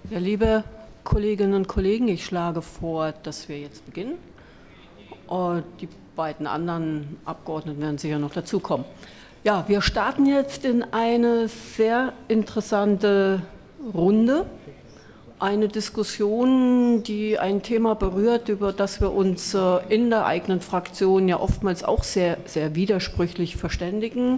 Ja, liebe Kolleginnen und Kollegen, ich schlage vor, dass wir jetzt beginnen. Die beiden anderen Abgeordneten werden sicher noch dazukommen. Ja, wir starten jetzt in eine sehr interessante Runde. Eine Diskussion, die ein Thema berührt, über das wir uns in der eigenen Fraktion ja oftmals auch sehr, sehr widersprüchlich verständigen.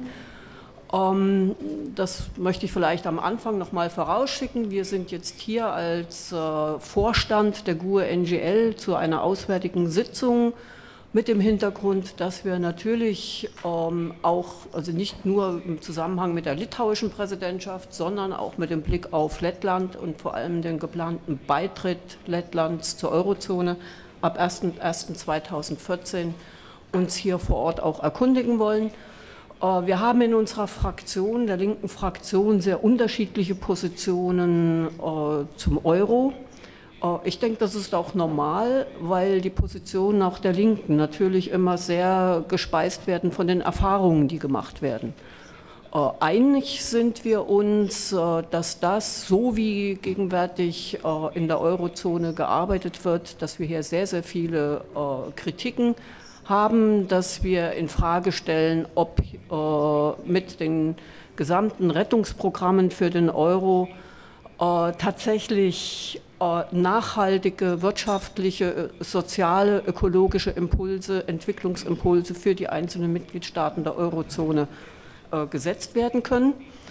Das möchte ich vielleicht am Anfang noch mal vorausschicken. Wir sind jetzt hier als Vorstand der GUE-NGL zu einer auswärtigen Sitzung mit dem Hintergrund, dass wir natürlich auch, also nicht nur im Zusammenhang mit der litauischen Präsidentschaft, sondern auch mit dem Blick auf Lettland und vor allem den geplanten Beitritt Lettlands zur Eurozone ab 01.01.2014 uns hier vor Ort auch erkundigen wollen. Wir haben in unserer Fraktion, der linken Fraktion, sehr unterschiedliche Positionen zum Euro. Ich denke, das ist auch normal, weil die Positionen auch der Linken natürlich immer sehr gespeist werden von den Erfahrungen, die gemacht werden. Einig sind wir uns, dass das, so wie gegenwärtig in der Eurozone gearbeitet wird, dass wir hier sehr, sehr viele Kritiken haben, dass wir in Frage stellen, ob mit den gesamten Rettungsprogrammen für den Euro tatsächlich nachhaltige wirtschaftliche, soziale, ökologische Impulse, Entwicklungsimpulse für die einzelnen Mitgliedstaaten der Eurozone gesetzt werden können.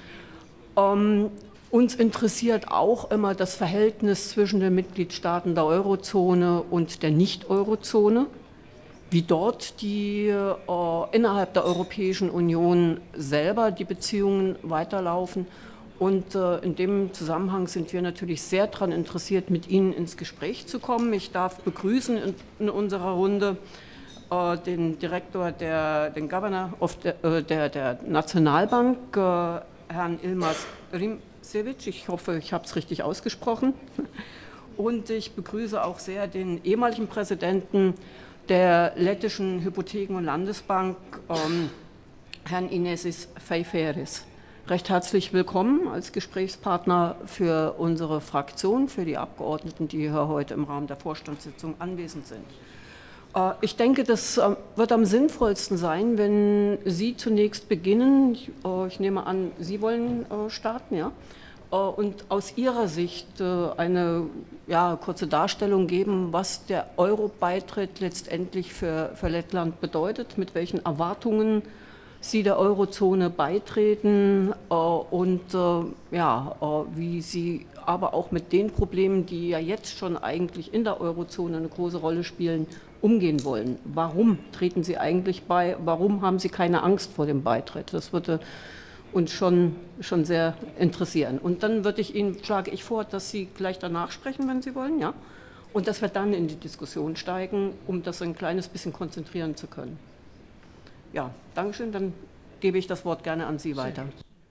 Uns interessiert auch immer das Verhältnis zwischen den Mitgliedstaaten der Eurozone und der Nicht-Eurozone, wie dort die innerhalb der Europäischen Union selber die Beziehungen weiterlaufen. Und in dem Zusammenhang sind wir natürlich sehr daran interessiert, mit Ihnen ins Gespräch zu kommen. Ich darf begrüßen in unserer Runde den Direktor, den Governor der Nationalbank, Herrn Ilmaz Rimšević. Ich hoffe, ich habe es richtig ausgesprochen. Und ich begrüße auch sehr den ehemaligen Präsidenten der lettischen Hypotheken- und Landesbank, Herrn Inesis Feiferis. Recht herzlich willkommen als Gesprächspartner für unsere Fraktion, für die Abgeordneten, die hier heute im Rahmen der Vorstandssitzung anwesend sind. Ich denke, das wird am sinnvollsten sein, wenn Sie zunächst beginnen. Ich nehme an, Sie wollen starten, ja? Und aus Ihrer Sicht eine kurze Darstellung geben, was der Euro-Beitritt letztendlich für Lettland bedeutet, mit welchen Erwartungen Sie der Eurozone beitreten und wie Sie aber auch mit den Problemen, die ja jetzt schon eigentlich in der Eurozone eine große Rolle spielen, umgehen wollen. Warum treten Sie eigentlich bei? Warum haben Sie keine Angst vor dem Beitritt? Das würde uns schon sehr interessieren. Und dann schlage ich vor, dass Sie gleich danach sprechen, wenn Sie wollen, ja? Und dass wir dann in die Diskussion steigen, um das ein kleines bisschen konzentrieren zu können. Ja, Dankeschön. Dann gebe ich das Wort gerne an Sie weiter.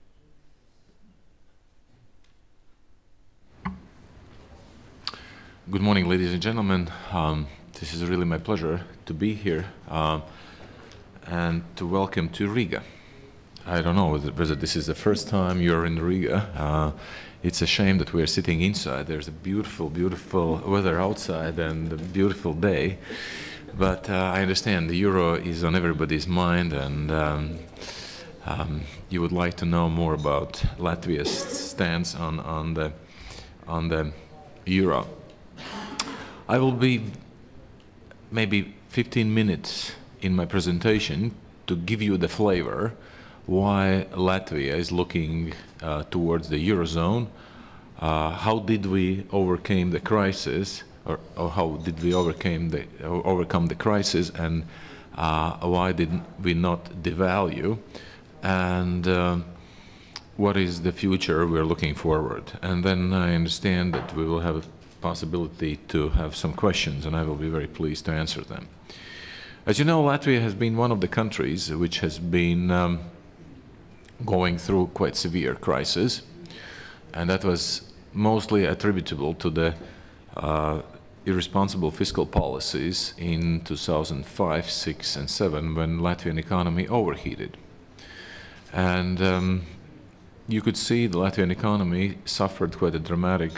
Good morning, ladies and gentlemen. This is really my pleasure to be here and to welcome to Riga. I don't know whether this is the first time you're in Riga. It's a shame that we're sitting inside. There's a beautiful, beautiful weather outside and a beautiful day. But I understand the euro is on everybody's mind, and you would like to know more about Latvia's stance on the euro. I will be maybe 15 minutes in my presentation to give you the flavor why Latvia is looking towards the eurozone. How did we overcome the crisis? Or how did we overcome the crisis, and why did we not devalue, and what is the future we're looking forward? And then I understand that we will have a possibility to have some questions, and I will be very pleased to answer them. As you know, Latvia has been one of the countries which has been going through quite severe crisis, and that was mostly attributable to the irresponsible fiscal policies in 2005, 6, and 7 when Latvian economy overheated. And you could see the Latvian economy suffered quite a dramatic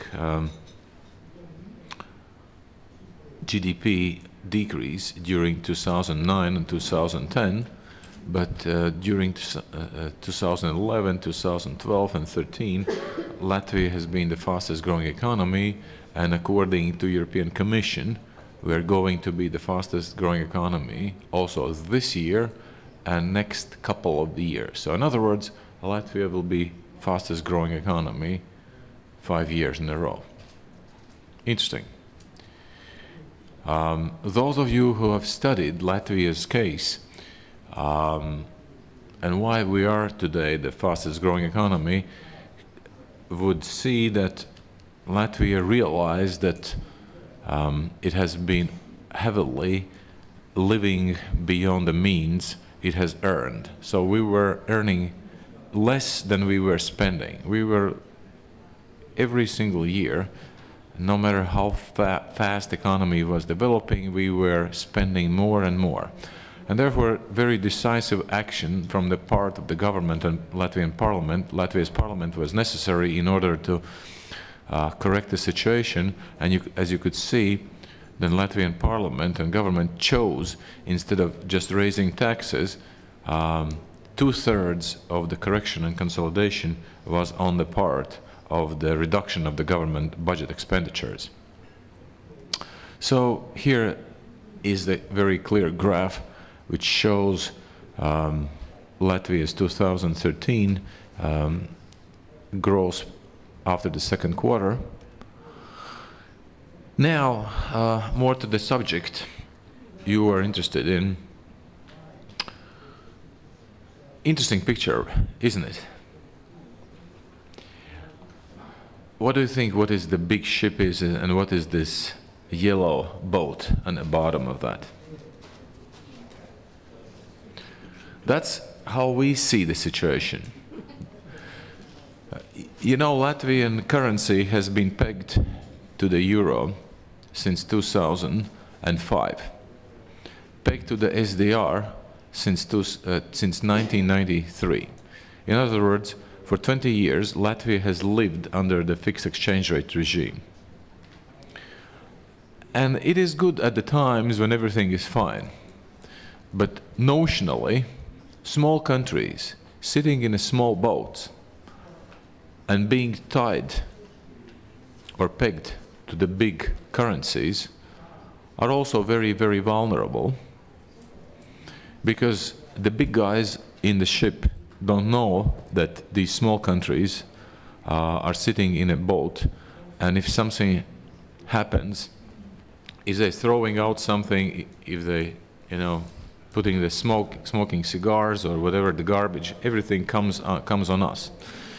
GDP decrease during 2009 and 2010, but during 2011, 2012 and 13, Latvia has been the fastest growing economy, and according to European Commission, we are going to be the fastest growing economy also this year and next couple of years. So in other words, Latvia will be fastest growing economy 5 years in a row. Interesting. Those of you who have studied Latvia's case and why we are today the fastest growing economy would see that Latvia realized that it has been heavily living beyond the means it has earned. So we were earning less than we were spending. We were, every single year, no matter how fast the economy was developing, we were spending more and more. And therefore, very decisive action from the part of the government and Latvian parliament, Latvia's parliament, was necessary in order to correct the situation. And as you could see, the Latvian parliament and government chose, instead of just raising taxes, 2/3 of the correction and consolidation was on the part of the reduction of the government budget expenditures. So here is the very clear graph which shows Latvia's 2013 growth after the second quarter. Now, more to the subject you are interested in. Interesting picture, isn't it? What do you think, what is the big ship is, and what is this yellow boat on the bottom of that? That's how we see the situation. You know, Latvian currency has been pegged to the euro since 2005, pegged to the SDR since 1993. In other words, for 20 years, Latvia has lived under the fixed exchange rate regime. And it is good at the times when everything is fine. But notionally, small countries sitting in a small boat and being tied or pegged to the big currencies are also very, very vulnerable, because the big guys in the ship don't know that these small countries are sitting in a boat, and if something happens, if they're throwing out something, if they, putting the smoking cigars or whatever, the garbage, everything comes on us.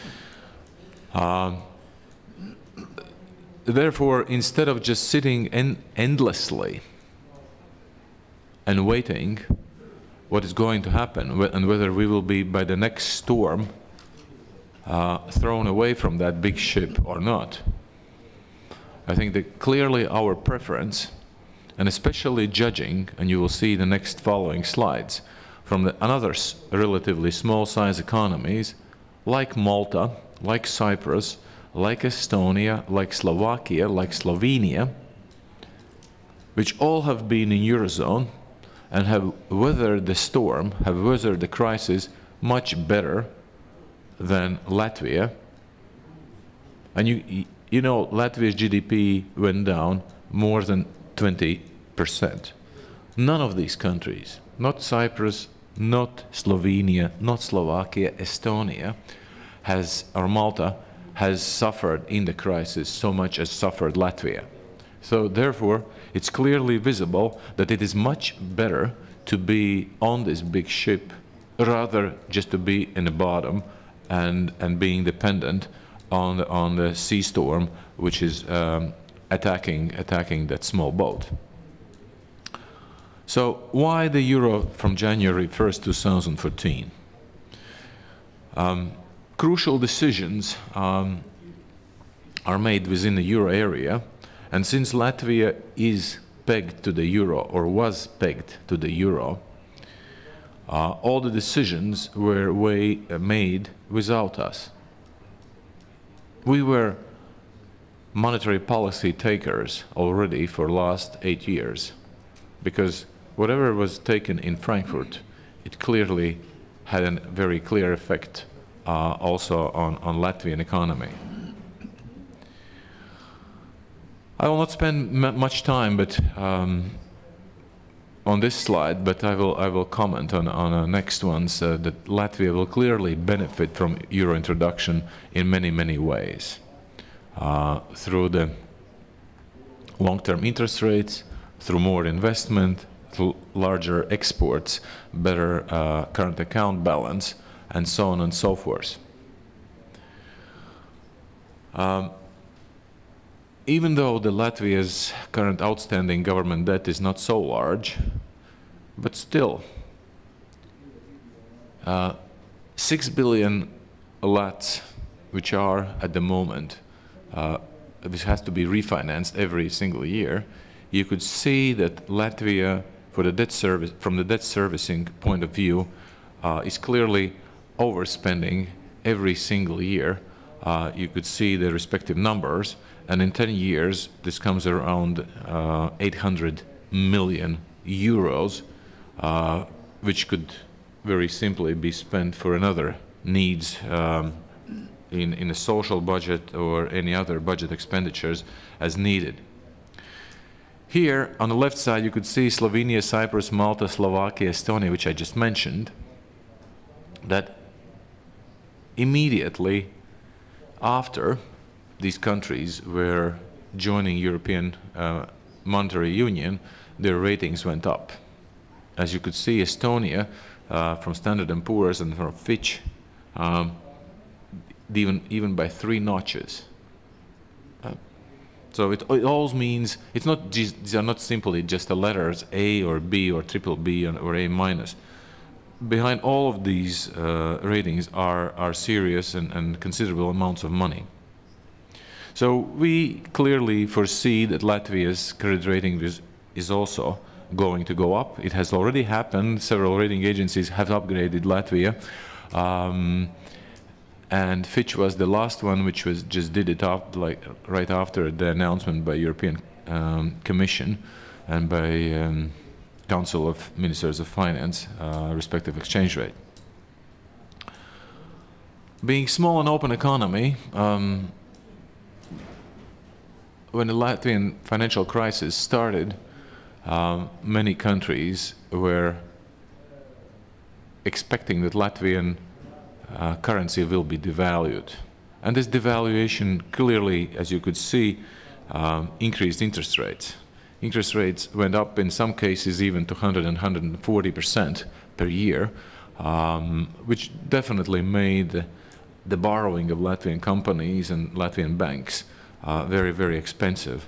Therefore, instead of just sitting endlessly and waiting what is going to happen and whether we will be by the next storm thrown away from that big ship or not, I think that clearly our preference, and especially judging, and you will see the next following slides, from another relatively small-size economies like Malta, like Cyprus, like Estonia, like Slovakia, like Slovenia, which all have been in Eurozone and have weathered the storm, have weathered the crisis much better than Latvia. And you know, Latvia's GDP went down more than 20%. None of these countries, not Cyprus, not Slovenia, not Slovakia, Estonia, or Malta, has suffered in the crisis so much as suffered Latvia. So therefore, it's clearly visible that it is much better to be on this big ship rather just to be in the bottom and being dependent on the sea storm which is attacking that small boat. So why the euro from January 1st, 2014? Crucial decisions are made within the euro area, and since Latvia is pegged to the euro, or was pegged to the euro, all the decisions were made without us. we were monetary policy takers already for the last 8 years, because whatever was taken in Frankfurt, it clearly had a very clear effect also on Latvian economy. I will not spend much time on this slide, but I will comment on the next ones that Latvia will clearly benefit from euro introduction in many ways. Through the long-term interest rates, through more investment, through larger exports, better current account balance, and so on and so forth. Even though Latvia's current outstanding government debt is not so large, but still, 6 billion lats, which are at the moment, which has to be refinanced every single year, you could see that Latvia, for the debt service, from the debt servicing point of view, is clearly overspending every single year. You could see the respective numbers, and in 10 years, this comes around 800 million euros, which could very simply be spent for another needs in a social budget or any other budget expenditures as needed. Here, on the left side, you could see Slovenia, Cyprus, Malta, Slovakia, Estonia, which I just mentioned, that immediately after these countries were joining European Monetary Union, their ratings went up. As you could see, Estonia, from Standard & Poor's and from Fitch, even by 3 notches. So it all means it's not these are not simply just the letters A or B or triple B or A minus. Behind all of these ratings are serious and considerable amounts of money. So we clearly foresee that Latvia's credit rating is also going to go up. It has already happened. Several rating agencies have upgraded Latvia. And Fitch was the last one which just did it up, right after the announcement by European Commission and by Council of Ministers of Finance, respective exchange rate. Being small and open economy, when the Latvian financial crisis started, many countries were expecting that Latvian currency will be devalued. And this devaluation clearly, as you could see, increased interest rates. Interest rates went up in some cases even to 100 and 140% per year, which definitely made the borrowing of Latvian companies and Latvian banks very expensive.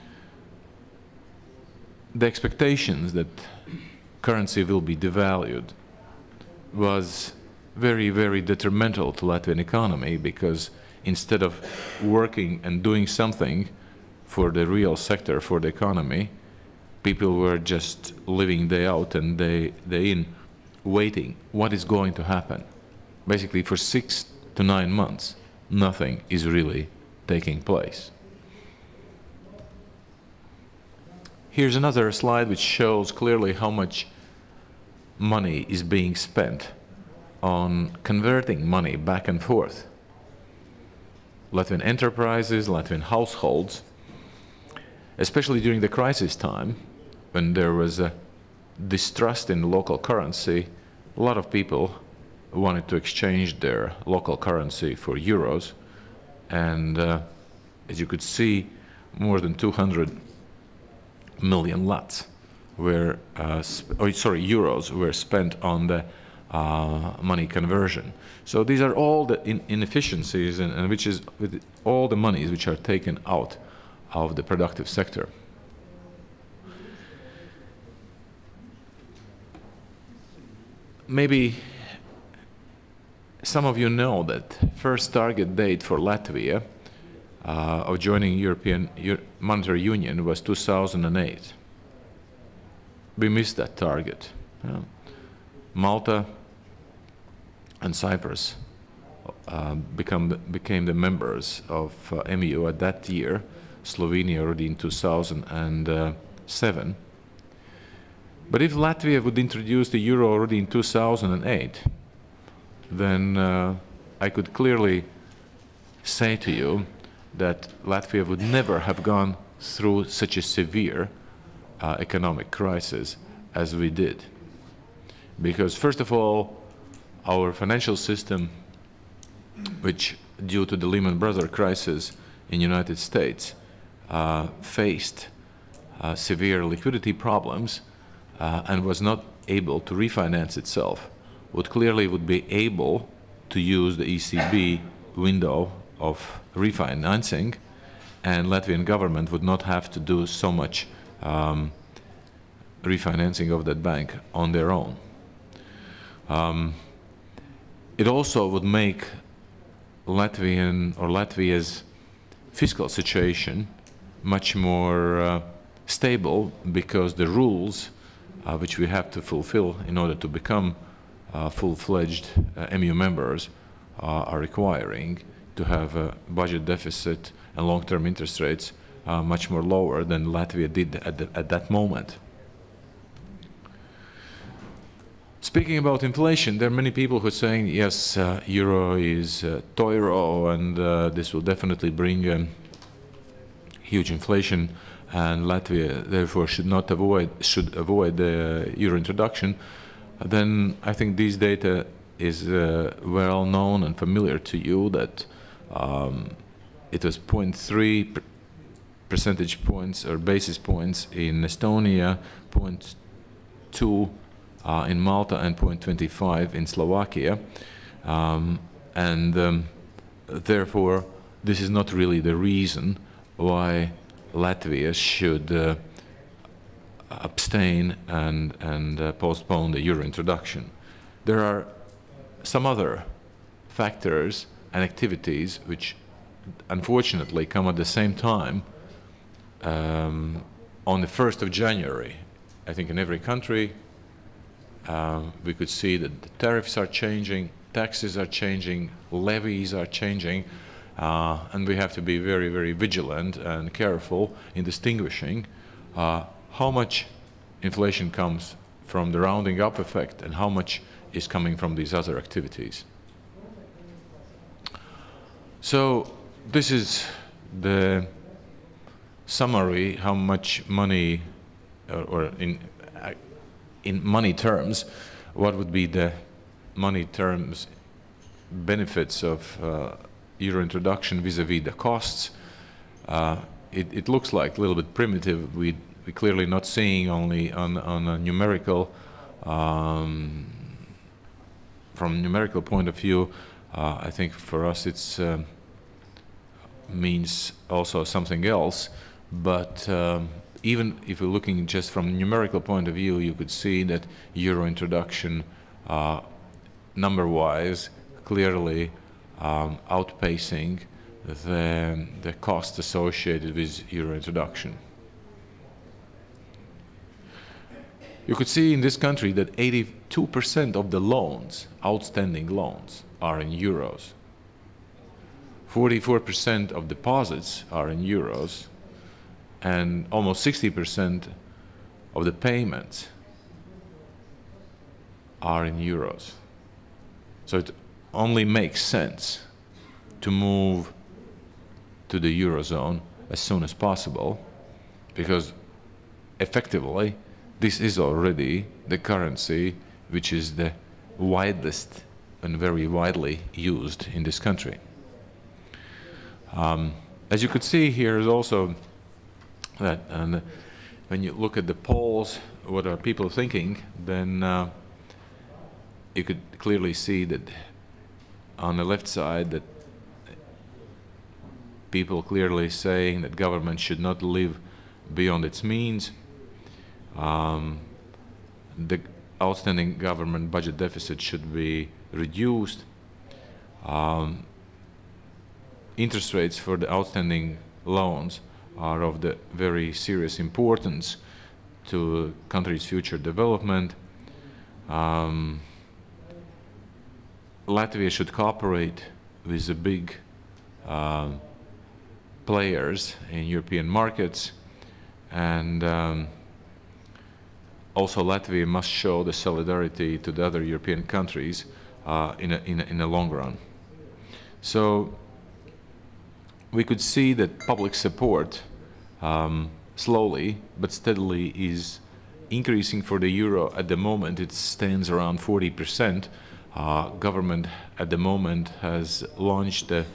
The expectations that currency will be devalued was very detrimental to Latvian economy, because instead of working and doing something for the real sector, for the economy, people were just living day out and day in, waiting what is going to happen. Basically, for 6 to 9 months, nothing is really taking place. Here's another slide which shows clearly how much money is being spent on converting money back and forth. Latvian enterprises, Latvian households, especially during the crisis time, when there was a distrust in local currency, a lot of people wanted to exchange their local currency for euros. And as you could see, more than 200 million lats were, euros were spent on the money conversion. So these are all the inefficiencies, and which is with all the monies which are taken out of the productive sector. Maybe some of you know that first target date for Latvia of joining European Monetary Union was 2008. We missed that target. Malta and Cyprus became the members of EMU at that year, Slovenia already in 2007. But if Latvia would introduce the euro already in 2008, then I could clearly say to you that Latvia would never have gone through such a severe economic crisis as we did. Because first of all, our financial system, which due to the Lehman Brothers crisis in the United States faced severe liquidity problems and was not able to refinance itself, would be able to use the ECB window of refinancing, and Latvian government would not have to do so much refinancing of that bank on their own. It also would make Latvia's fiscal situation much more stable, because the rules which we have to fulfill in order to become full-fledged EMU members are requiring to have a budget deficit and long-term interest rates much more lower than Latvia did at that moment. Speaking about inflation, there are many people who are saying, yes, euro is toiro, and this will definitely bring huge inflation, and Latvia therefore should avoid the euro introduction. Then I think these data is well known and familiar to you, that it was 0.3 percentage points or basis points in Estonia, 0.2 in Malta, and 0.25 in Slovakia, therefore this is not really the reason why Latvia should abstain and postpone the euro introduction. There are some other factors and activities which unfortunately come at the same time. On the 1st of January, I think in every country, we could see that the tariffs are changing, taxes are changing, levies are changing, and we have to be very, very vigilant and careful in distinguishing how much inflation comes from the rounding up effect and how much is coming from these other activities. So this is the summary, how much money, or in money terms, what would be the money terms benefits of euro introduction vis-a-vis the costs. It looks like a little bit primitive. We're clearly not seeing only on a numerical, from a numerical point of view. I think for us it's means also something else, but even if we're looking just from a numerical point of view, you could see that euro introduction number-wise clearly outpacing the cost associated with euro introduction. You could see in this country that 82% of the loans, outstanding loans, are in euros. 44% of deposits are in euros, and almost 60% of the payments are in euros. So it only makes sense to move to the Eurozone as soon as possible, because effectively this is already the currency which is the widest and very widely used in this country. As you could see here is also that, and when you look at the polls, what are people thinking, then you could clearly see that on the left side that people clearly saying that government should not live beyond its means. The outstanding government budget deficit should be reduced. Interest rates for the outstanding loans are of the very serious importance to country's future development. Latvia should cooperate with the big players in European markets, and also Latvia must show the solidarity to the other European countries in a long run. So we could see that public support slowly but steadily is increasing for the euro. At the moment it stands around 40%. Government at the moment has launched a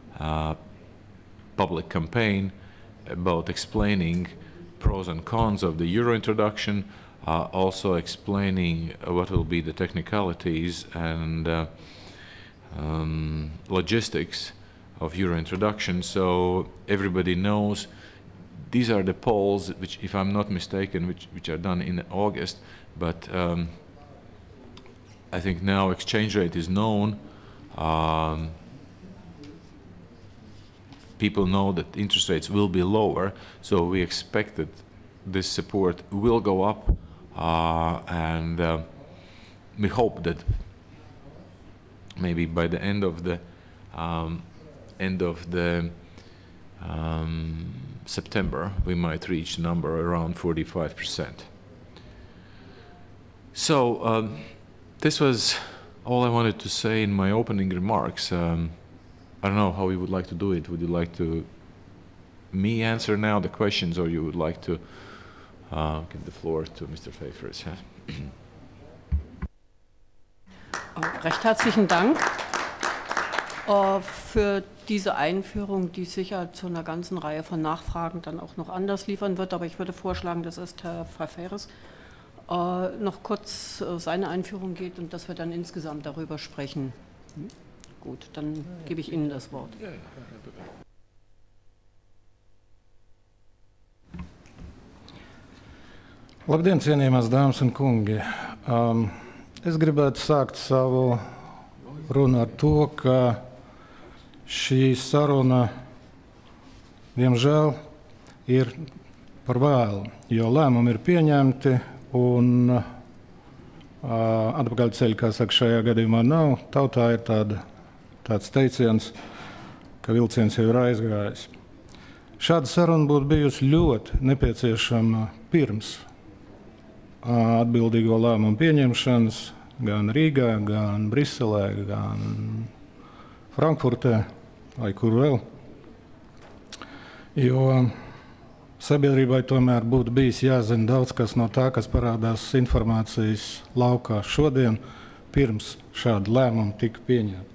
public campaign about explaining pros and cons of the euro introduction, also explaining what will be the technicalities and logistics of euro introduction, so everybody knows. These are the polls which, if I'm not mistaken, which are done in August, but I think now exchange rate is known. People know that interest rates will be lower, so we expect that this support will go up, and we hope that maybe by the end of the September we might reach a number around 45%. So this was all I wanted to say in my opening remarks. I don't know how you would like to do it. Would you like to me answer now the questions, or you would like to give the floor to Mr. Pfeffers? Recht herzlichen Dank für diese Einführung, die sicher zu einer ganzen Reihe von Nachfragen dann auch noch anders liefern wird. Aber ich würde vorschlagen, dass erst Herr Pfeffers noch kurz seine Einführung geht und dass wir dann insgesamt darüber sprechen. Gut, dann gebe ich Ihnen das Wort. Labdien, cienījamās dāmas un kungi! Es gribētu sākt savu runu ar to, ka šī saruna, diemžēl, ir par vēlu, jo lēmumi ir pieņemti un atpakaļceļa, kā saka, šajā gadījumā nav. Tautā ir tāds teiciens, ka vilciens jau ir aizgājis. Šāda saruna būtu bijusi ļoti nepieciešama pirms atbildīgo lēmumu pieņemšanas gan Rīgā, gan Briselē, gan Frankfurtē vai kur vēl. Jo sabiedrībai tomēr būtu bijis jāzina daudz kas no tā, kas parādās informācijas laukā šodien, pirms šāda lēmuma tika pieņemta.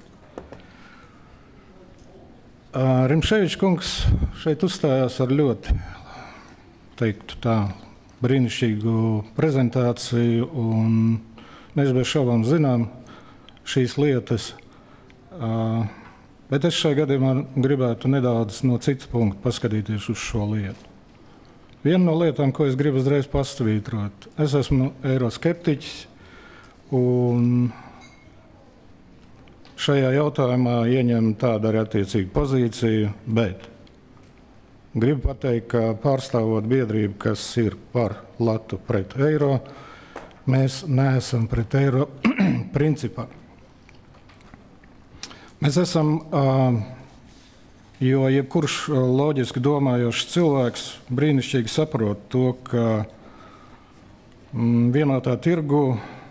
Rimševičs kungs šeit uzstājās ar ļoti, teiktu tā, brīnišķīgu prezentāciju, un mēs bez šaubām zinām šīs lietas, bet es šajā gadījumā gribētu nedaudz no citas punkta paskatīties uz šo lietu. Viena no lietām, ko es gribu uzreiz pasvītrot, es esmu eiroskeptiķis, un šajā jautājumā ieņem tādu arī attiecīgu pozīciju, bet gribu pateikt, ka pārstāvot biedrību, kas ir par latu pret eiro, mēs neesam pret eiro principā. Mēs esam, jo jebkurš loģiski domājošs cilvēks brīnišķīgi saprot to, ka vienotā tirgu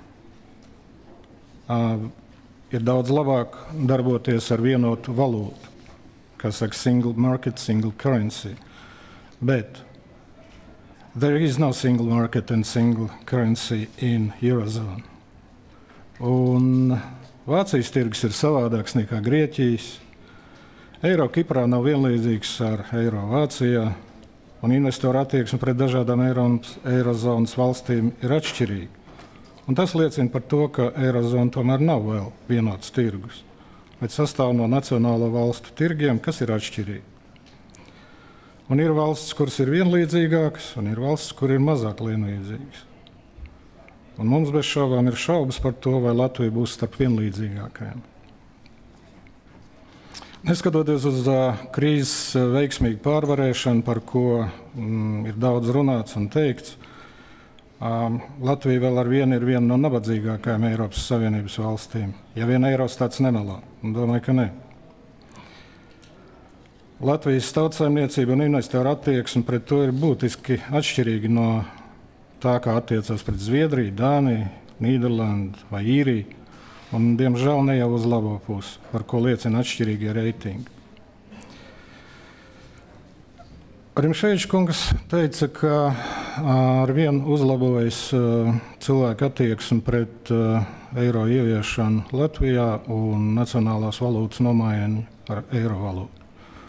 ir daudz labāk darboties ar vienotu valūtu, kā saka single market, single currency. But there is no single market and single currency in Eurozone. Un Vācijas tirgus ir savādāks nekā Grieķijas. Eiro Kiprā nav vienlīdzīgs ar eiro Vācijā, un investoru attieksme pret dažādām Eirozonas valstīm ir atšķirīga. Un tas liecina par to, ka Eirozona tomēr nav vēl vienots tirgus, bet sastāv no nacionālo valstu tirgiem, kas ir atšķirīgi. Un ir valstis, kuras ir vienlīdzīgākas, un ir valstis, kur ir mazāk vienlīdzīgas. Un mums bez šaubām ir šaubas par to, vai Latvija būs starp vienlīdzīgākajiem. Neskatoties uz krīzes veiksmīgu pārvarēšanu, par ko ir daudz runāts un teikts, Latvija vēl ar vienu ir viena no nabadzīgākajām Eiropas Savienības valstīm. Ja vien Eirostats nemelā, un domāju, ka ne. Latvijas tautsaimniecība un investoru attieksme pret to ir būtiski atšķirīga no tā, kā attiecas pret Zviedriju, Dāniju, Nīderlandi vai Īriju, un, diemžēl, ne jau uz labo pusi, par ko liecina atšķirīgie reitingi. Rimšēvičs kungs teica, ka ar vienu uzlabojas cilvēku attieksmi pret eiro ieviešanu Latvijā un nacionālās valūtas nomaiņu ar eiro valūtu.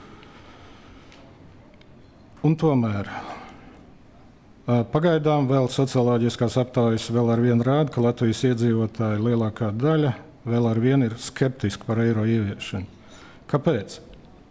Un tomēr pagaidām vēl socioloģiskās aptaujas vēl ar vienu rāda, ka Latvijas iedzīvotāji lielākā daļa vēl ar vienu ir skeptiski par eiro ieviešanu. Kāpēc?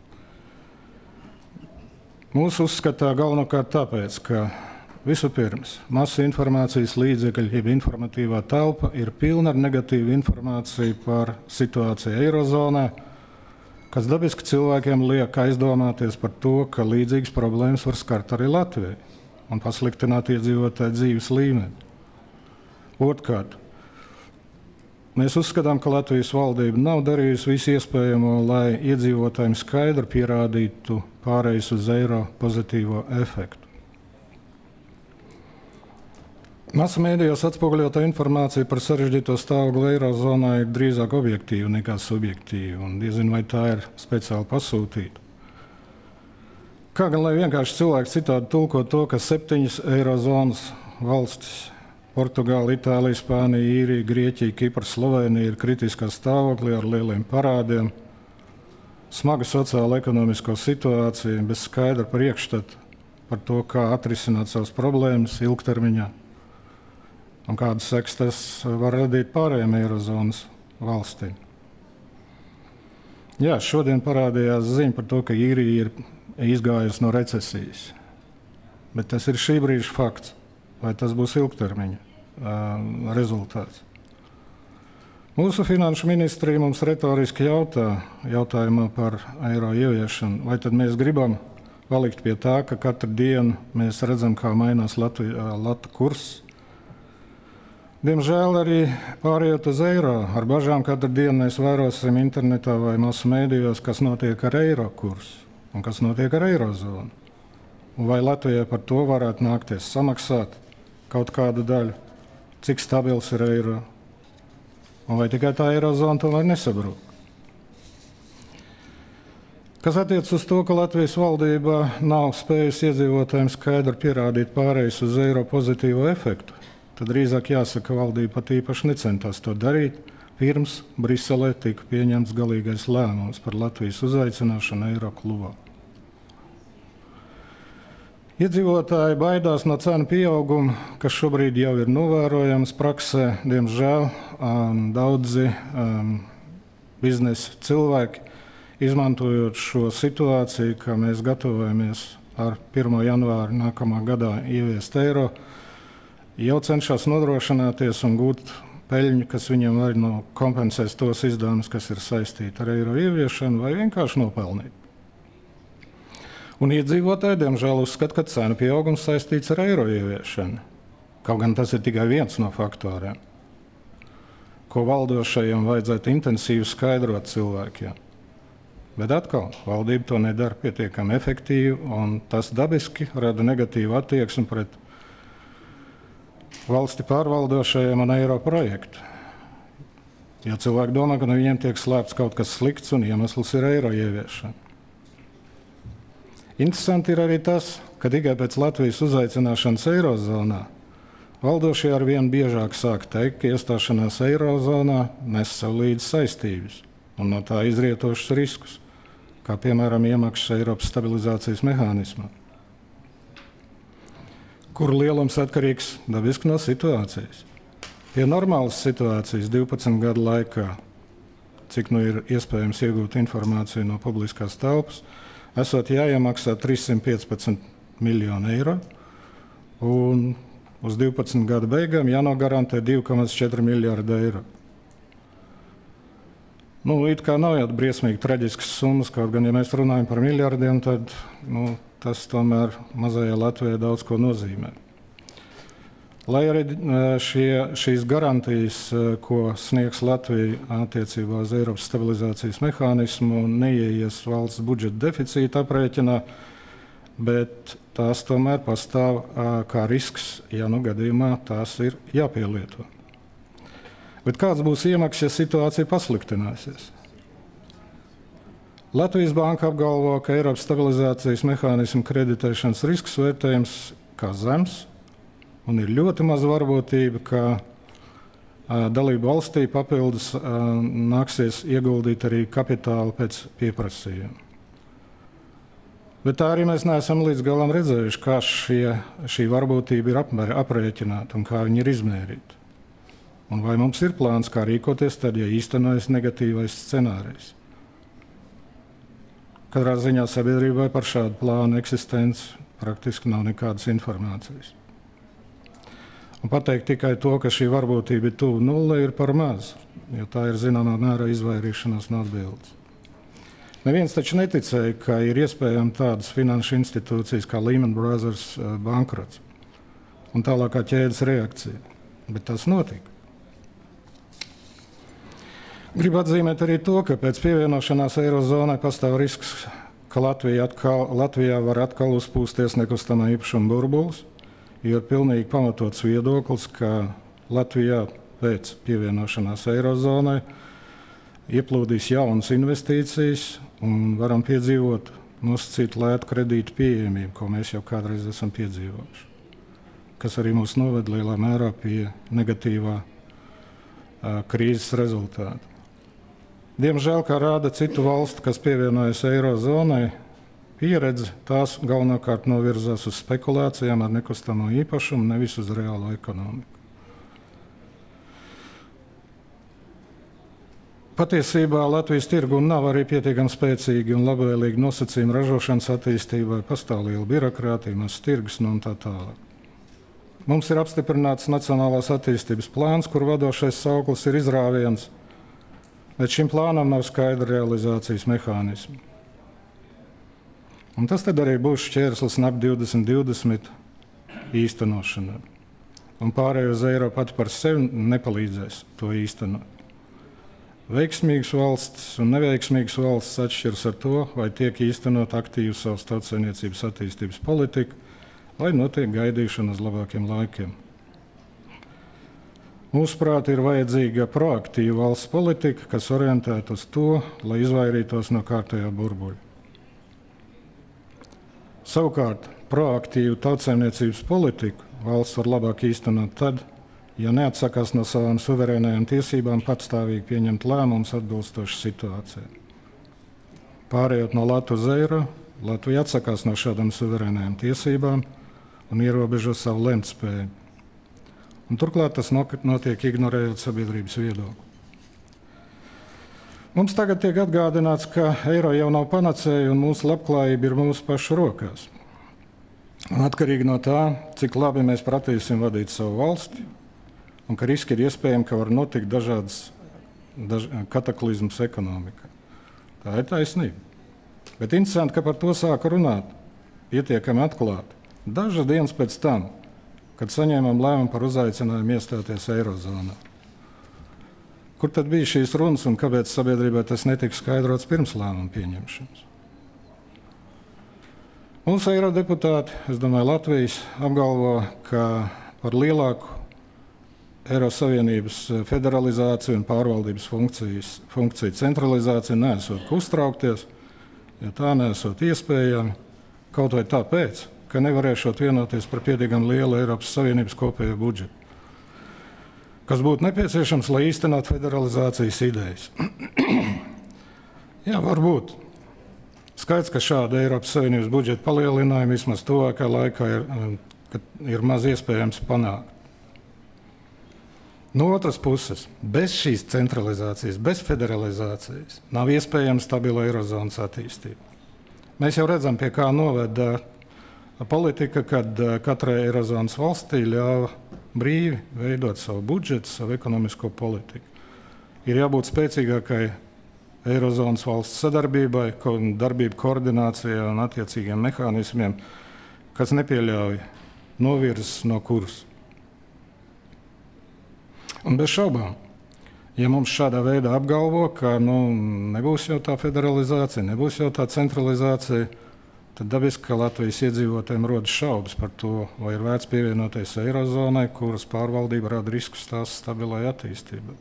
Mūsu uzskatā galvenokārt tāpēc, ka vispirms masu informācijas līdzekļi, jeb informatīvā telpa ir pilna ar negatīvu informāciju par situāciju eirozonā, kas dabiski cilvēkiem liek aizdomāties par to, ka līdzīgas problēmas var skart arī Latviju un pasliktināt iedzīvotāju dzīves līmeni. Otrkārt, mēs uzskatām, ka Latvijas valdība nav darījusi visu iespējamo, lai iedzīvotājiem skaidri pierādītu pārejas uz eiro pozitīvo efektu. Masu mēdījos atspoguļotā informācija par sarežģīto stāvokli eirozonā ir drīzāk objektīva nekā subjektīva, un diezin vai tā ir speciāli pasūtīta. Kā gan lai vienkārši cilvēki citādi tulko to, ka 7 eirozonas valstis – Portugāla, Itālija, Spānija, Īrija, Grieķija, Kipra, Slovenija ir kritiskā stāvoklī ar lieliem parādiem, smagu sociālo-ekonomisko situāciju, bez skaidra priekšstata par to, kā atrisināt savas problēmas ilgtermiņā un kādas sekas tas var radīt pārējiem eirozonas valstīm. Jā, šodien parādījās ziņa par to, ka Īrija ir izgājusi no recesijas, bet tas ir šī brīža fakts, vai tas būs ilgtermiņa rezultāts. Mūsu finanšu ministrija mums retoriski jautājumā par eiro ieviešanu, vai tad mēs gribam palikt pie tā, ka katru dienu mēs redzam, kā mainās lata kurs. Diemžēl arī pārējot uz eiro, ar bažām katru dienu mēs vērosim internetā vai masu mēdījos, kas notiek ar eiro kursu un kas notiek ar eirozonu. Un vai Latvijai par to varētu nākties samaksāt kaut kādu daļu, cik stabils ir eiro, un vai tikai tā eirozona tomēr nesabrūk. Kas attiec uz to, ka Latvijas valdība nav spējusi iedzīvotājiem skaidri pierādīt pārejas uz eiro pozitīvo efektu, tad drīzāk jāsaka, ka valdība pat īpaši necentās to darīt, pirms Briselē tika pieņemts galīgais lēmums par Latvijas uzaicināšanu eiro klubā. Iedzīvotāji baidās no cenu pieauguma, kas šobrīd jau ir novērojams praksē. Diemžēl daudzi biznesa cilvēki, izmantojot šo situāciju, ka mēs gatavojamies ar 1. janvāru nākamā gadā ieviest eiro, jau cenšas nodrošināties un gūt peļņu, kas viņam vai kompensēs tos izdevumus, kas ir saistīti ar eiro ieviešanu, vai vienkārši nopelnīt. Un iedzīvotāji, diemžēl, uzskata, ka cenu pieaugums saistīts ar eiro ieviešanu. Kaut gan tas ir tikai viens no faktoriem, ko valdošajiem vajadzētu intensīvi skaidrot cilvēkiem. Bet atkal, valdība to nedara pietiekami efektīvi, un tas dabiski rada negatīvu attieksmi pret valsti pārvaldošajiem un eiro projektu. Jo cilvēki domā, ka no viņiem tiek slēpts kaut kas slikts, un iemesls ir eiro ieviešana. Interesanti ir arī tas, ka tikai pēc Latvijas uzaicināšanas eirozonā valdošie ar vien biežāk sāk teikt, ka iestāšanās eirozonā nes sev līdzi saistības un no tā izrietošus riskus, kā piemēram iemaksas Eiropas stabilizācijas mehānismā, kur lielums atkarīgs dabiski no situācijas. Pie normālas situācijas 12 gadu laikā, cik nu ir iespējams iegūt informāciju no publiskās telpas, esot jāiemaksā 315 miljonu eiro, un uz 12 gadu beigām jānogarantē 2,4 miljārdi eiro. It kā nav jau briesmīgi traģiskas summas, kaut gan, ja mēs runājam par miljārdiem, tad tas tomēr mazajā Latvijā daudz ko nozīmē. Lai arī šīs garantijas, ko sniegs Latvija attiecībā uz Eiropas stabilizācijas mehānismu, neieies valsts budžeta deficīta aprēķinā, bet tās tomēr pastāv kā risks, ja nu gadījumā tās ir jāpielieto. Bet kāds būs iemaksas, ja situācija pasliktināsies? Latvijas Banka apgalvo, ka Eiropas stabilizācijas mehānismu kreditēšanas risks vērtējums kā zems, un ir ļoti maz varbūtība, ka dalību valstī papildus nāksies ieguldīt arī kapitālu pēc pieprasījuma. Bet tā arī mēs neesam līdz galam redzējuši, kā šī varbūtība ir aprēķināta un kā viņa ir izmērīta. Un vai mums ir plāns, kā rīkoties tad, ja īstenojas negatīvais scenārijs. Katrā ziņā sabiedrībai par šādu plānu eksistenci praktiski nav nekādas informācijas. Un pateikt tikai to, ka šī varbūtība ir tuvu nulle, ir par maz, jo tā ir zināmā mērā izvairīšanās no atbildes. Neviens taču neticēja, ka ir iespējama tādas finanšu institūcijas kā Lehman Brothers bankrots un tālākā ķēdes reakcija, bet tas notika. Gribu atzīmēt arī to, ka pēc pievienošanās Eirozonai pastāv risks, ka Latvijā var atkal uzpūsties nekustamā īpašuma burbulis, jo ir pilnīgi pamatots viedoklis, ka Latvijā pēc pievienošanās Eirozonai ieplūdīs jaunas investīcijas un varam piedzīvot nosacītu lētu kredītu pieejamību, ko mēs jau kādreiz esam piedzīvojuši, kas arī mūs noved lielā mērā pie negatīvā krīzes rezultāta. Diemžēl, kā rāda citu valstu, kas pievienojas Eirozonai, pieredze tās galvenokārt novirzās uz spekulācijām ar nekustamo īpašumu, nevis uz reālo ekonomiku. Patiesībā Latvijas tirgu nav arī pietiekami spēcīgi un labvēlīgi nosacījumi ražošanas attīstībai, pastāv liela birokrātija, mazs tirgus un tā tālāk. Mums ir apstiprināts Nacionālās attīstības plāns, kur vadošais sauklis ir izrāviens, bet šim plānam nav skaidra realizācijas mehānismu. Un tas tad arī būs šķērslis NAP 2020 īstenošanā. Un pārējo uz eiro pati par sevi nepalīdzēs to īstenot. Veiksmīgas valsts un neveiksmīgas valsts atšķiras ar to, vai tiek īstenot aktīvu savas tautsaimniecības attīstības politiku, vai notiek gaidīšana uz labākiem laikiem. Mūsuprāt, ir vajadzīga proaktīva valsts politika, kas orientēta uz to, lai izvairītos no kārtējā burbuļa. Savukārt, proaktīvu tautsaimniecības politiku valsts var labāk īstenot tad, ja neatsakās no savām suverēnajām tiesībām patstāvīgi pieņemt lēmumus atbilstoši situācijai. Pārējot no latu uz eiro, Latvija atsakās no šādām suverēnajām tiesībām un ierobežo savu lemtspēju. Un turklāt tas notiek ignorējot sabiedrības viedokli. Mums tagad tiek atgādināts, ka eiro jau nav panacēja un mūsu labklājība ir mūsu pašu rokās. Un atkarīgi no tā, cik labi mēs pratīsim vadīt savu valsti, un ka riski ir iespējami, ka var notikt dažādas kataklizmas ekonomikā. Tā ir taisnība. Bet interesanti, ka par to sāka runāt pietiekami atklāti. Dažas dienas pēc tam, kad saņēmām lēmumu par uzaicinājumu iestāties Eirozonā. Kur tad bija šīs runas un kāpēc sabiedrībai tas netika skaidrots pirms lēmuma pieņemšanas? Mūsu eirodeputāti, es domāju, Latvijas apgalvo, ka par lielāku Eiropas Savienības federalizāciju un pārvaldības funkciju centralizāciju nesot uztraukties, jo tā nesot iespējami, kaut vai tāpēc, ka nevarēšot vienoties par pietiekami lielu Eiropas Savienības kopējo budžetu, kas būtu nepieciešams, lai īstenot federalizācijas idejas. Jā, varbūt. Skaidrs, ka šāda Eiropas Savienības budžeta palielinājuma vismaz tuvākajā laikā ir maz iespējams panākt. No otras puses, bez šīs centralizācijas, bez federalizācijas nav iespējama stabila Eirozonas attīstība. Mēs jau redzam, pie kā noveda politika, kad katrai Eirozonas valstī ļāva brīvi veidot savu budžetu, savu ekonomisko politiku. Ir jābūt spēcīgākai Eirozonas valsts sadarbībai, darbību koordinācijai un attiecīgiem mehānismiem, kas nepieļauj novirzes no kursa. Un bez šaubām, ja mums šādā veidā apgalvo, ka nebūs jau tā federalizācija, nebūs jau tā centralizācija, tad dabiski, ka Latvijas iedzīvotājiem rodas šaubas par to, vai ir vērts pievienoties Eirozonai, kuras pārvaldība rada riskus tās stabilai attīstībai.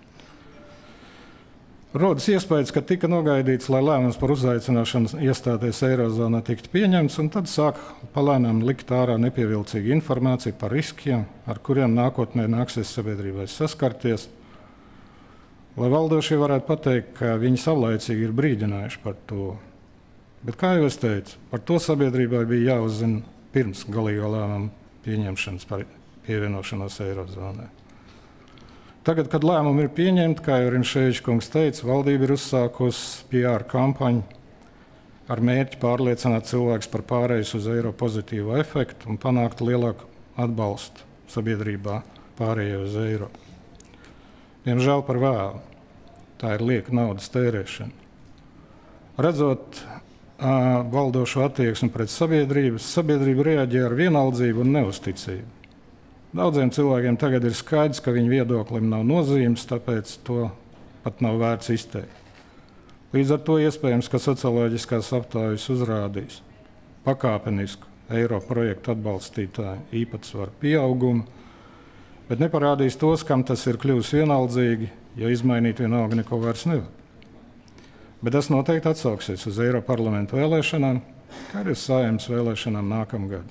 Rodas iespējas, ka tika nogaidīts, lai lēmums par uzaicināšanu iestāties Eirozonā tiktu pieņemts, un tad sāk palēnām likt ārā nepievilcīgu informāciju par riskiem, ar kuriem nākotnē nāksies sabiedrībai saskarties, lai valdošie varētu pateikt, ka viņi savlaicīgi ir brīdinājuši par to. Bet, kā jau es teicu, par to sabiedrībai bija jāuzzina pirms galīgo lēmumu pieņemšanas par pievienošanos Eirozonai. Tagad, kad lēmumi ir pieņemti, kā jau Rimšēvičs kungs teica, valdība ir uzsākusi PR kampaņu ar mērķi pārliecināt cilvēkus par pārejas uz eiro pozitīvu efektu un panākt lielāku atbalstu sabiedrībā pārējai uz eiro. Diemžēl par vēlu. Tā ir lieka naudas tērēšana. Redzot valdošo attieksmi pret sabiedrība reaģē ar vienaldzību un neusticību. Daudziem cilvēkiem tagad ir skaidrs, ka viņu viedoklim nav nozīmes, tāpēc to pat nav vērts izteikt. Līdz ar to iespējams, ka socioloģiskās aptaujas uzrādīs pakāpenisku eiro projektu atbalstītāju īpatsvaru pieaugumu, bet neparādīs tos, kam tas ir kļuvis vienaldzīgi, jo izmainīt vienalga neko vairs nevar. Bet tas noteikti atsauksies uz Eiroparlamenta vēlēšanām, kā arī uz Saeimas vēlēšanām nākamgad.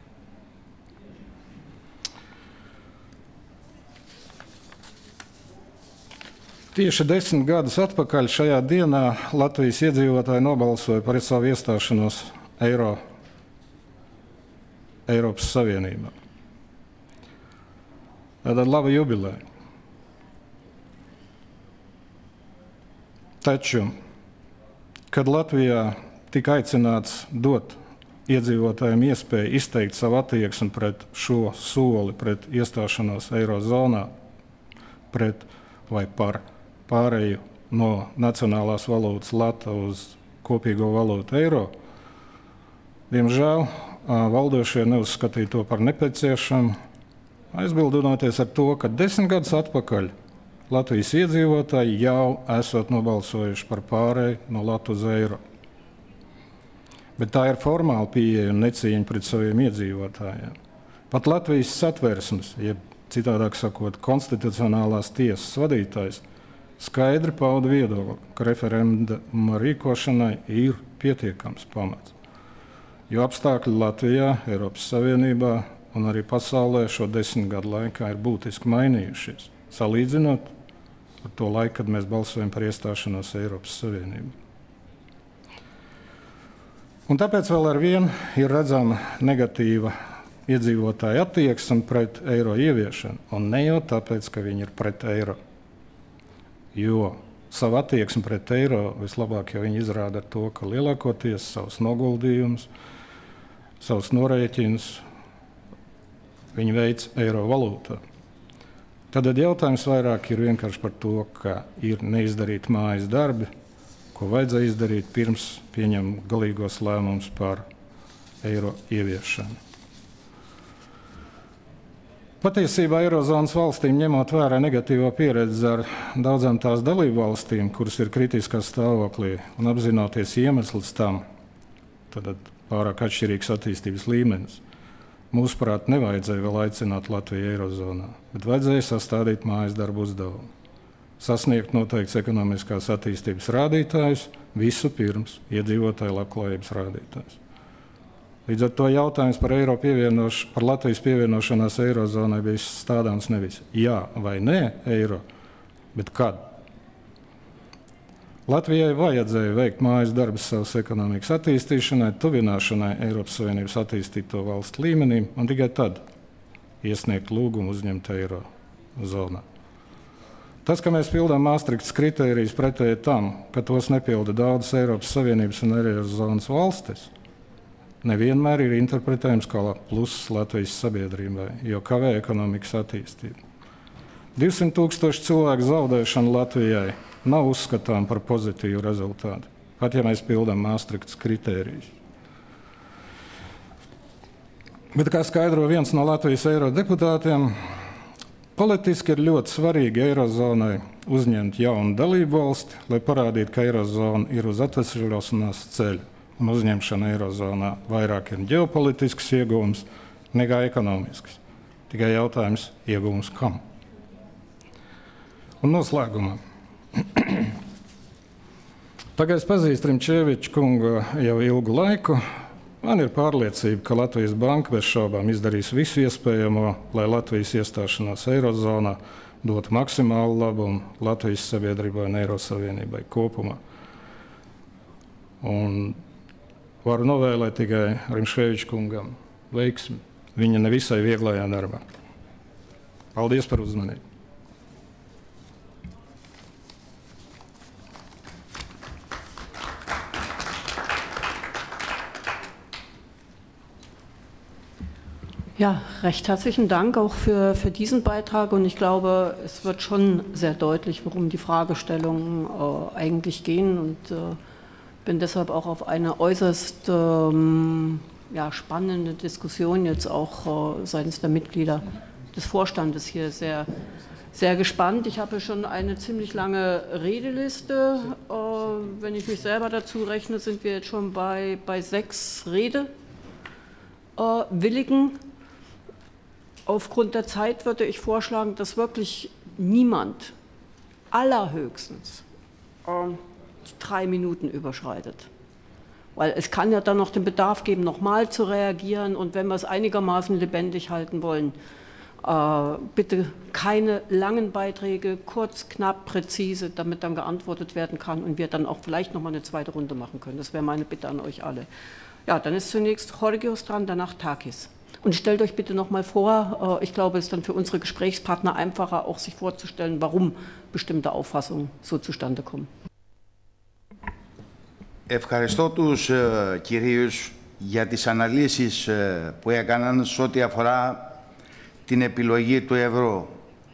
Tieši 10 gadus atpakaļ šajā dienā Latvijas iedzīvotāji nobalsoja par savu iestāšanos Eiropas Savienībā. Tāda laba jubileja. Taču, kad Latvijā tika aicināts dot iedzīvotājiem iespēju izteikt savu attieksmi pret šo soli, pret iestāšanos Eirozonā, pret vai par pāreju no nacionālās valūtas lata uz kopīgo valūtu eiro, diemžēl valdošie neuzskatīja to par nepieciešamu, aizbildinoties ar to, ka 10 gadus atpakaļ Latvijas iedzīvotāji jau esot nobalsojuši par pārēju no latu uz eiro. Bet tā ir formāla pieeja un necieņa pret saviem iedzīvotājiem. Pat Latvijas satversmes, jeb citādāk sakot, konstitucionālās tiesas vadītājs skaidri pauda viedokli, ka referenduma rīkošanai ir pietiekams pamats. Jo apstākļi Latvijā, Eiropas Savienībā un arī pasaulē šo 10 gadu laikā ir būtiski mainījušies, salīdzinot ar to laiku, kad mēs balsojam par iestāšanos Eiropas Savienību. Un tāpēc vēl ar vienu ir redzama negatīva iedzīvotāja attieksme pret eiro ieviešanu, un ne jau tāpēc, ka viņi ir pret eiro. Jo savu attieksmi pret eiro vislabāk jau viņi izrāda ar to, ka lielākoties savus noguldījumus, savus norēķinus viņi veic eiro valūtā. Tad jautājums vairāk ir vienkārši par to, ka ir neizdarīt mājas darbi, ko vajadzēja izdarīt pirms pieņem galīgos lēmumus par eiro ieviešanu. Patiesībā Eirozonas valstīm, ņemot vērā negatīvo pieredzi ar daudzām tās dalību valstīm, kuras ir kritiskā stāvoklī, un apzinoties iemeslus tam, tad pārāk atšķirīgs attīstības līmenis, mūsuprāt, nevajadzēja vēl aicināt Latviju Eirozonā, bet vajadzēja sastādīt mājas darbu uzdevumu. Sasniegt noteikts ekonomiskās attīstības rādītājus, visu pirms iedzīvotāju labklājības rādītājus. Līdz ar to jautājums par Latvijas pievienošanās Eirozonai bija stādāms nevis jā vai nē eiro, bet kad. Latvijai vajadzēja veikt mājas darbus savas ekonomikas attīstīšanai, tuvināšanai Eiropas Savienības attīstīto valstu līmenim un tikai tad iesniegt lūgumu uzņemt eiro zonā. Tas, ka mēs pildām Maastrichtas kritērijus pretēji tam, ka tos nepilda daudzas Eiropas Savienības un Eirozonas valstis, nevienmēr ir interpretējams kā pluss Latvijas sabiedrībai, jo kavē ekonomikas attīstību. 200,000 cilvēku zaudēšana Latvijai nav uzskatām par pozitīvu rezultātu, pat ja mēs pildām Maastrichtas kritērijus. Bet, kā skaidro viens no Latvijas eirodeputātiem, Politiski ir ļoti svarīgi Eirozonai uzņemt jaunu dalību valsti, lai parādītu, ka Eirozona ir uz atvesļošanās ceļa. Un uzņemšana Eirozonā vairāk ir ģeopolitisks iegūms nekā ekonomisks. Tikai jautājums iegūms kam. Un noslēgumā. Tā kā es pazīstu Rimčēviča kungu jau ilgu laiku, man ir pārliecība, ka Latvijas Banka bez šaubām izdarīs visu iespējamo, lai Latvijas iestāšanās Eirozonā dotu maksimālu labumu Latvijas sabiedrībai un Eirosavienībai kopumā. Un varu novēlēt tikai Rimčēviča kungam veiksmi viņa nevisai vieglajā darbā. Paldies par uzmanību. Ja, recht herzlichen Dank auch für diesen Beitrag und ich glaube, es wird schon sehr deutlich, worum die Fragestellungen eigentlich gehen und bin deshalb auch auf eine äußerst spannende Diskussion jetzt auch seitens der Mitglieder des Vorstandes hier sehr, sehr gespannt. Ich habe schon eine ziemlich lange Redeliste. Wenn ich mich selber dazu rechne, sind wir jetzt schon bei 6 Redewilligen. Aufgrund der Zeit würde ich vorschlagen, dass wirklich niemand, allerhöchstens, 3 Minuten überschreitet. Weil es kann ja dann noch den Bedarf geben, nochmal zu reagieren. Und wenn wir es einigermaßen lebendig halten wollen, bitte keine langen Beiträge, kurz, knapp, präzise, damit dann geantwortet werden kann und wir dann auch vielleicht nochmal eine zweite Runde machen können. Das wäre meine Bitte an euch alle. Ja, dann ist zunächst Georgios dran, danach Takis. Und stellt euch bitte noch mal vor, ich glaube, es ist dann für unsere Gesprächspartner einfacher, auch sich vorzustellen, warum bestimmte Auffassungen so zustande kommen. Ευχαριστώ τους κυρίους για τις αναλύσεις που έκαναν σε ό,τι αφορά την επιλογή του ευρώ.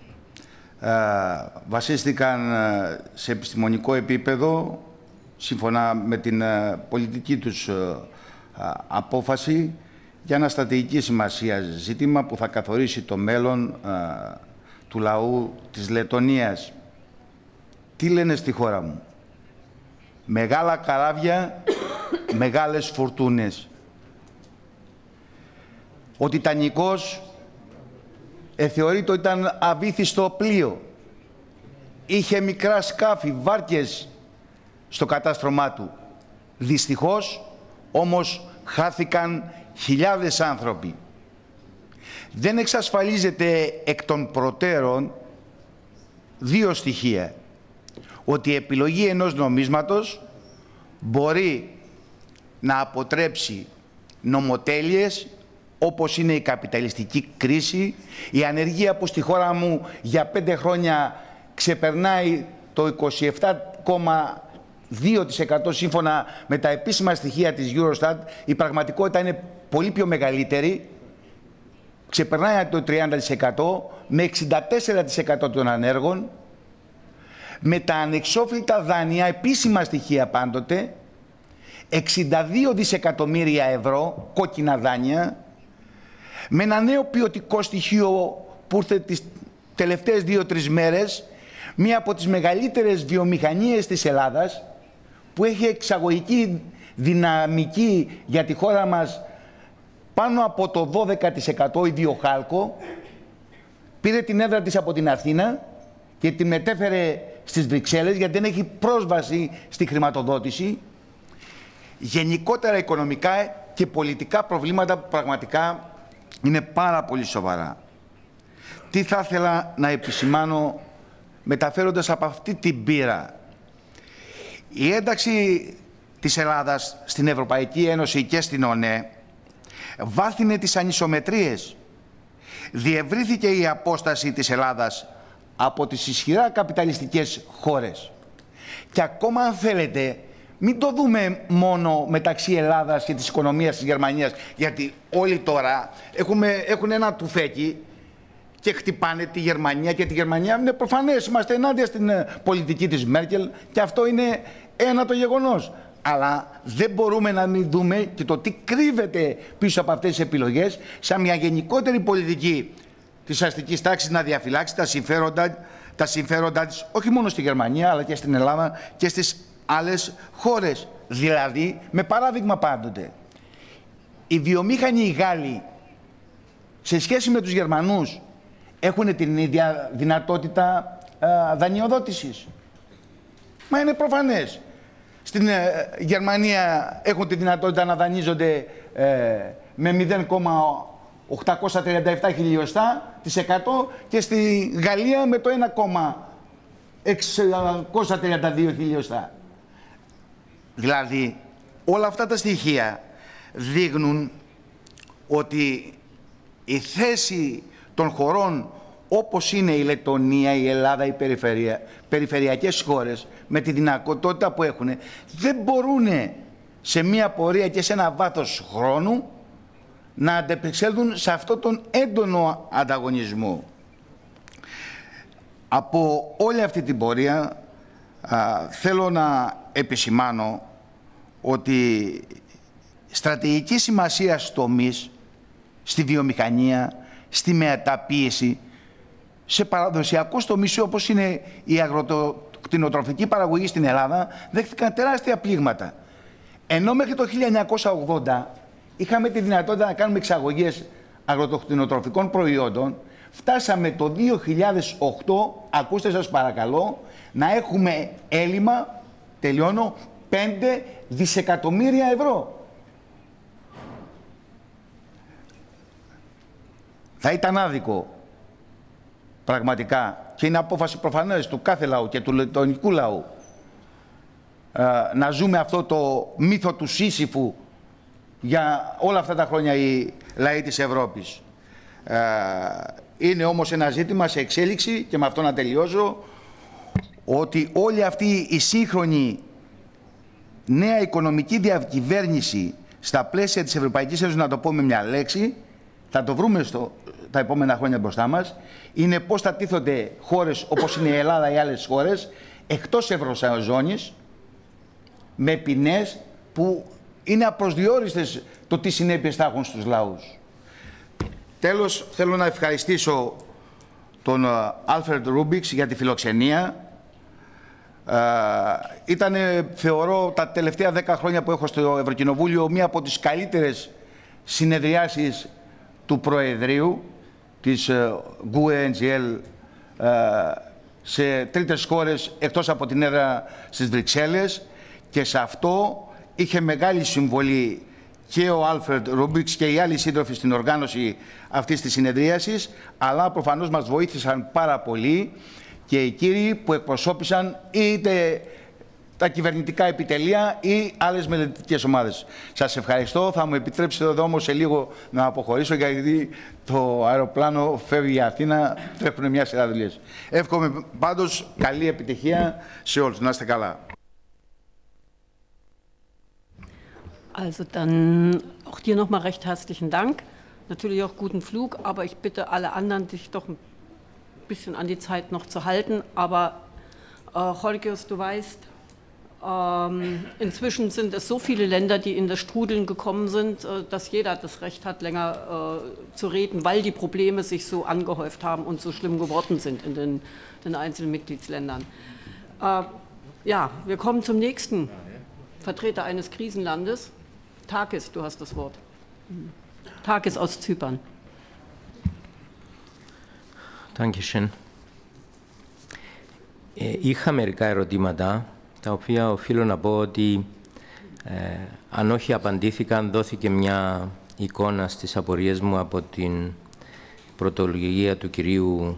Βασίστηκαν σε επιστημονικό επίπεδο, σύμφωνα με την πολιτική τους απόφαση, για ένα στρατηγική σημασία ζήτημα που θα καθορίσει το μέλλον του λαού της Λετωνίας. Τι λένε στη χώρα μου? Μεγάλα καράβια, μεγάλες φορτούνες. Ο Τιτανικός θεωρείται ότι ήταν αβύθιστο πλοίο. Είχε μικρά σκάφη, βάρκες στο κατάστρωμά του. Δυστυχώς, όμως, χάθηκαν χιλιάδες άνθρωποι. Δεν εξασφαλίζεται εκ των προτέρων 2 στοιχεία. Ότι η επιλογή ενός νομίσματος μπορεί να αποτρέψει νομοτέλειες όπως είναι η καπιταλιστική κρίση, η ανεργία που στη χώρα μου για 5 χρόνια ξεπερνάει το 27,2% σύμφωνα με τα επίσημα στοιχεία της Eurostat. Η πραγματικότητα είναι πολύ πιο μεγαλύτερη, ξεπερνάει το 30% με 64% των ανέργων, με τα ανεξόφλητα δάνεια, επίσημα στοιχεία πάντοτε, 62 δισεκατομμύρια ευρώ, κόκκινα δάνεια, με ένα νέο ποιοτικό στοιχείο που ήρθε τις τελευταίες 2-3 μέρες, μία από τις μεγαλύτερες βιομηχανίες της Ελλάδας, που έχει εξαγωγική δυναμική για τη χώρα μας πάνω από το 12%, η Βιοχάλκο, πήρε την έδρα της από την Αθήνα και τη μετέφερε στις Βρυξέλλες γιατί δεν έχει πρόσβαση στη χρηματοδότηση. Γενικότερα οικονομικά και πολιτικά προβλήματα που πραγματικά είναι πάρα πολύ σοβαρά. Τι θα ήθελα να επισημάνω μεταφέροντας από αυτή την πείρα? Η ένταξη της Ελλάδας στην Ευρωπαϊκή Ένωση και στην ΟΝΕ βάθινε τις ανισομετρίες. Διευρύθηκε η απόσταση της Ελλάδας από τις ισχυρά καπιταλιστικές χώρες. Και ακόμα αν θέλετε, μην το δούμε μόνο μεταξύ Ελλάδας και της οικονομίας της Γερμανίας, γιατί όλοι τώρα έχουν ένα τουφέκι και χτυπάνε τη Γερμανία και τη Γερμανία είναι προφανές. Είμαστε ενάντια στην πολιτική της Μέρκελ και αυτό είναι ένα το γεγονός. Αλλά δεν μπορούμε να μην δούμε και το τι κρύβεται πίσω από αυτές τις επιλογές σαν μια γενικότερη πολιτική της αστικής τάξης να διαφυλάξει τα συμφέροντά της όχι μόνο στη Γερμανία αλλά και στην Ελλάδα και στις άλλες χώρες. Δηλαδή, με παράδειγμα πάντοτε, οι βιομήχανοι οι Γάλλοι σε σχέση με τους Γερμανούς έχουν την ίδια δυνατότητα δανειοδότησης. Μα είναι προφανές. Στην Γερμανία έχουν τη δυνατότητα να δανείζονται με 0,837 χιλιοστά της 100 και στη Γαλλία με το 1,632 χιλιοστά. Δηλαδή, όλα αυτά τα στοιχεία δείχνουν ότι η θέση των χωρών όπως είναι η Λεττονία, η Ελλάδα, οι περιφερειακές χώρες, με τη δυνατότητα που έχουν, δεν μπορούν σε μία πορεία και σε ένα βάθος χρόνου να αντεπεξέλθουν σε αυτόν τον έντονο ανταγωνισμό. Από όλη αυτή την πορεία θέλω να επισημάνω ότι στρατηγική σημασία τομείς, στη βιομηχανία, στη μεταποίηση, σε παραδοσιακούς τομείς όπως είναι η αγροτοκτηνοτροφική παραγωγή στην Ελλάδα, δέχτηκαν τεράστια πλήγματα. Ενώ μέχρι το 1980 είχαμε τη δυνατότητα να κάνουμε εξαγωγές αγροτοκτηνοτροφικών προϊόντων, φτάσαμε το 2008, ακούστε σας παρακαλώ, να έχουμε έλλειμμα, τελειώνω, 5 δισεκατομμύρια ευρώ. Θα ήταν άδικο, πραγματικά, και είναι απόφαση προφανές του κάθε λαού και του λεττονικού λαού, να ζούμε αυτό το μύθο του Σύσυφου για όλα αυτά τα χρόνια οι λαοί της Ευρώπης. Είναι όμως ένα ζήτημα σε εξέλιξη, και με αυτό να τελειώσω, ότι όλη αυτή η σύγχρονη νέα οικονομική διακυβέρνηση στα πλαίσια της Ευρωπαϊκής Ένωσης, να το πω με μια λέξη, θα το βρούμε τα επόμενα χρόνια μπροστά μας, είναι πώς θα τίθονται χώρες όπως είναι η Ελλάδα ή άλλες χώρες εκτός ευρωζώνης, με ποινές που είναι απροσδιόριστες το τι συνέπειες θα έχουν στους λαούς. Τέλος, θέλω να ευχαριστήσω τον Άλφρεντ Ρούμπιξ για τη φιλοξενία. Ήταν, θεωρώ, τα τελευταία 10 χρόνια που έχω στο Ευρωκοινοβούλιο, μία από τις καλύτερες συνεδριάσεις του Προεδρείου της GUE-NGL σε τρίτες χώρες εκτός από την έδρα στις Βρυξέλλες, και σε αυτό είχε μεγάλη συμβολή και ο Άλφρεντ Ρούμπιξ και οι άλλοι σύντροφοι στην οργάνωση αυτής της συνεδρίασης, αλλά προφανώς μας βοήθησαν πάρα πολύ και οι κύριοι που εκπροσώπησαν είτε τα κυβερνητικά επιτελεία ή άλλες μελετητικές ομάδες. Σας ευχαριστώ. Θα μου επιτρέψετε εδώ όμως σε λίγο να αποχωρήσω, γιατί το αεροπλάνο φεύγει για Αθήνα, τρέχουν μια σειρά δουλειές. Εύχομαι πάντως καλή επιτυχία σε όλους. Να είστε καλά. Also dann auch dir nochmal recht herzlichen Dank. Natürlich auch guten Flug, aber ich bitte alle anderen, sich doch ein bisschen an die Zeit noch zu halten. Aber Georgios, du weißt, inzwischen sind es so viele Länder, die in das Strudeln gekommen sind, dass jeder das Recht hat, länger zu reden, weil die Probleme sich so angehäuft haben und so schlimm geworden sind in den einzelnen Mitgliedsländern. Ja, wir kommen zum nächsten Vertreter eines Krisenlandes. Takis, du hast das Wort. Takis aus Zypern. Dankeschön. Είχα μερικά ερωτήματα, τα οποία οφείλω να πω ότι αν όχι απαντήθηκαν, δόθηκε μια εικόνα στις απορίες μου από την πρωτολογία του κυρίου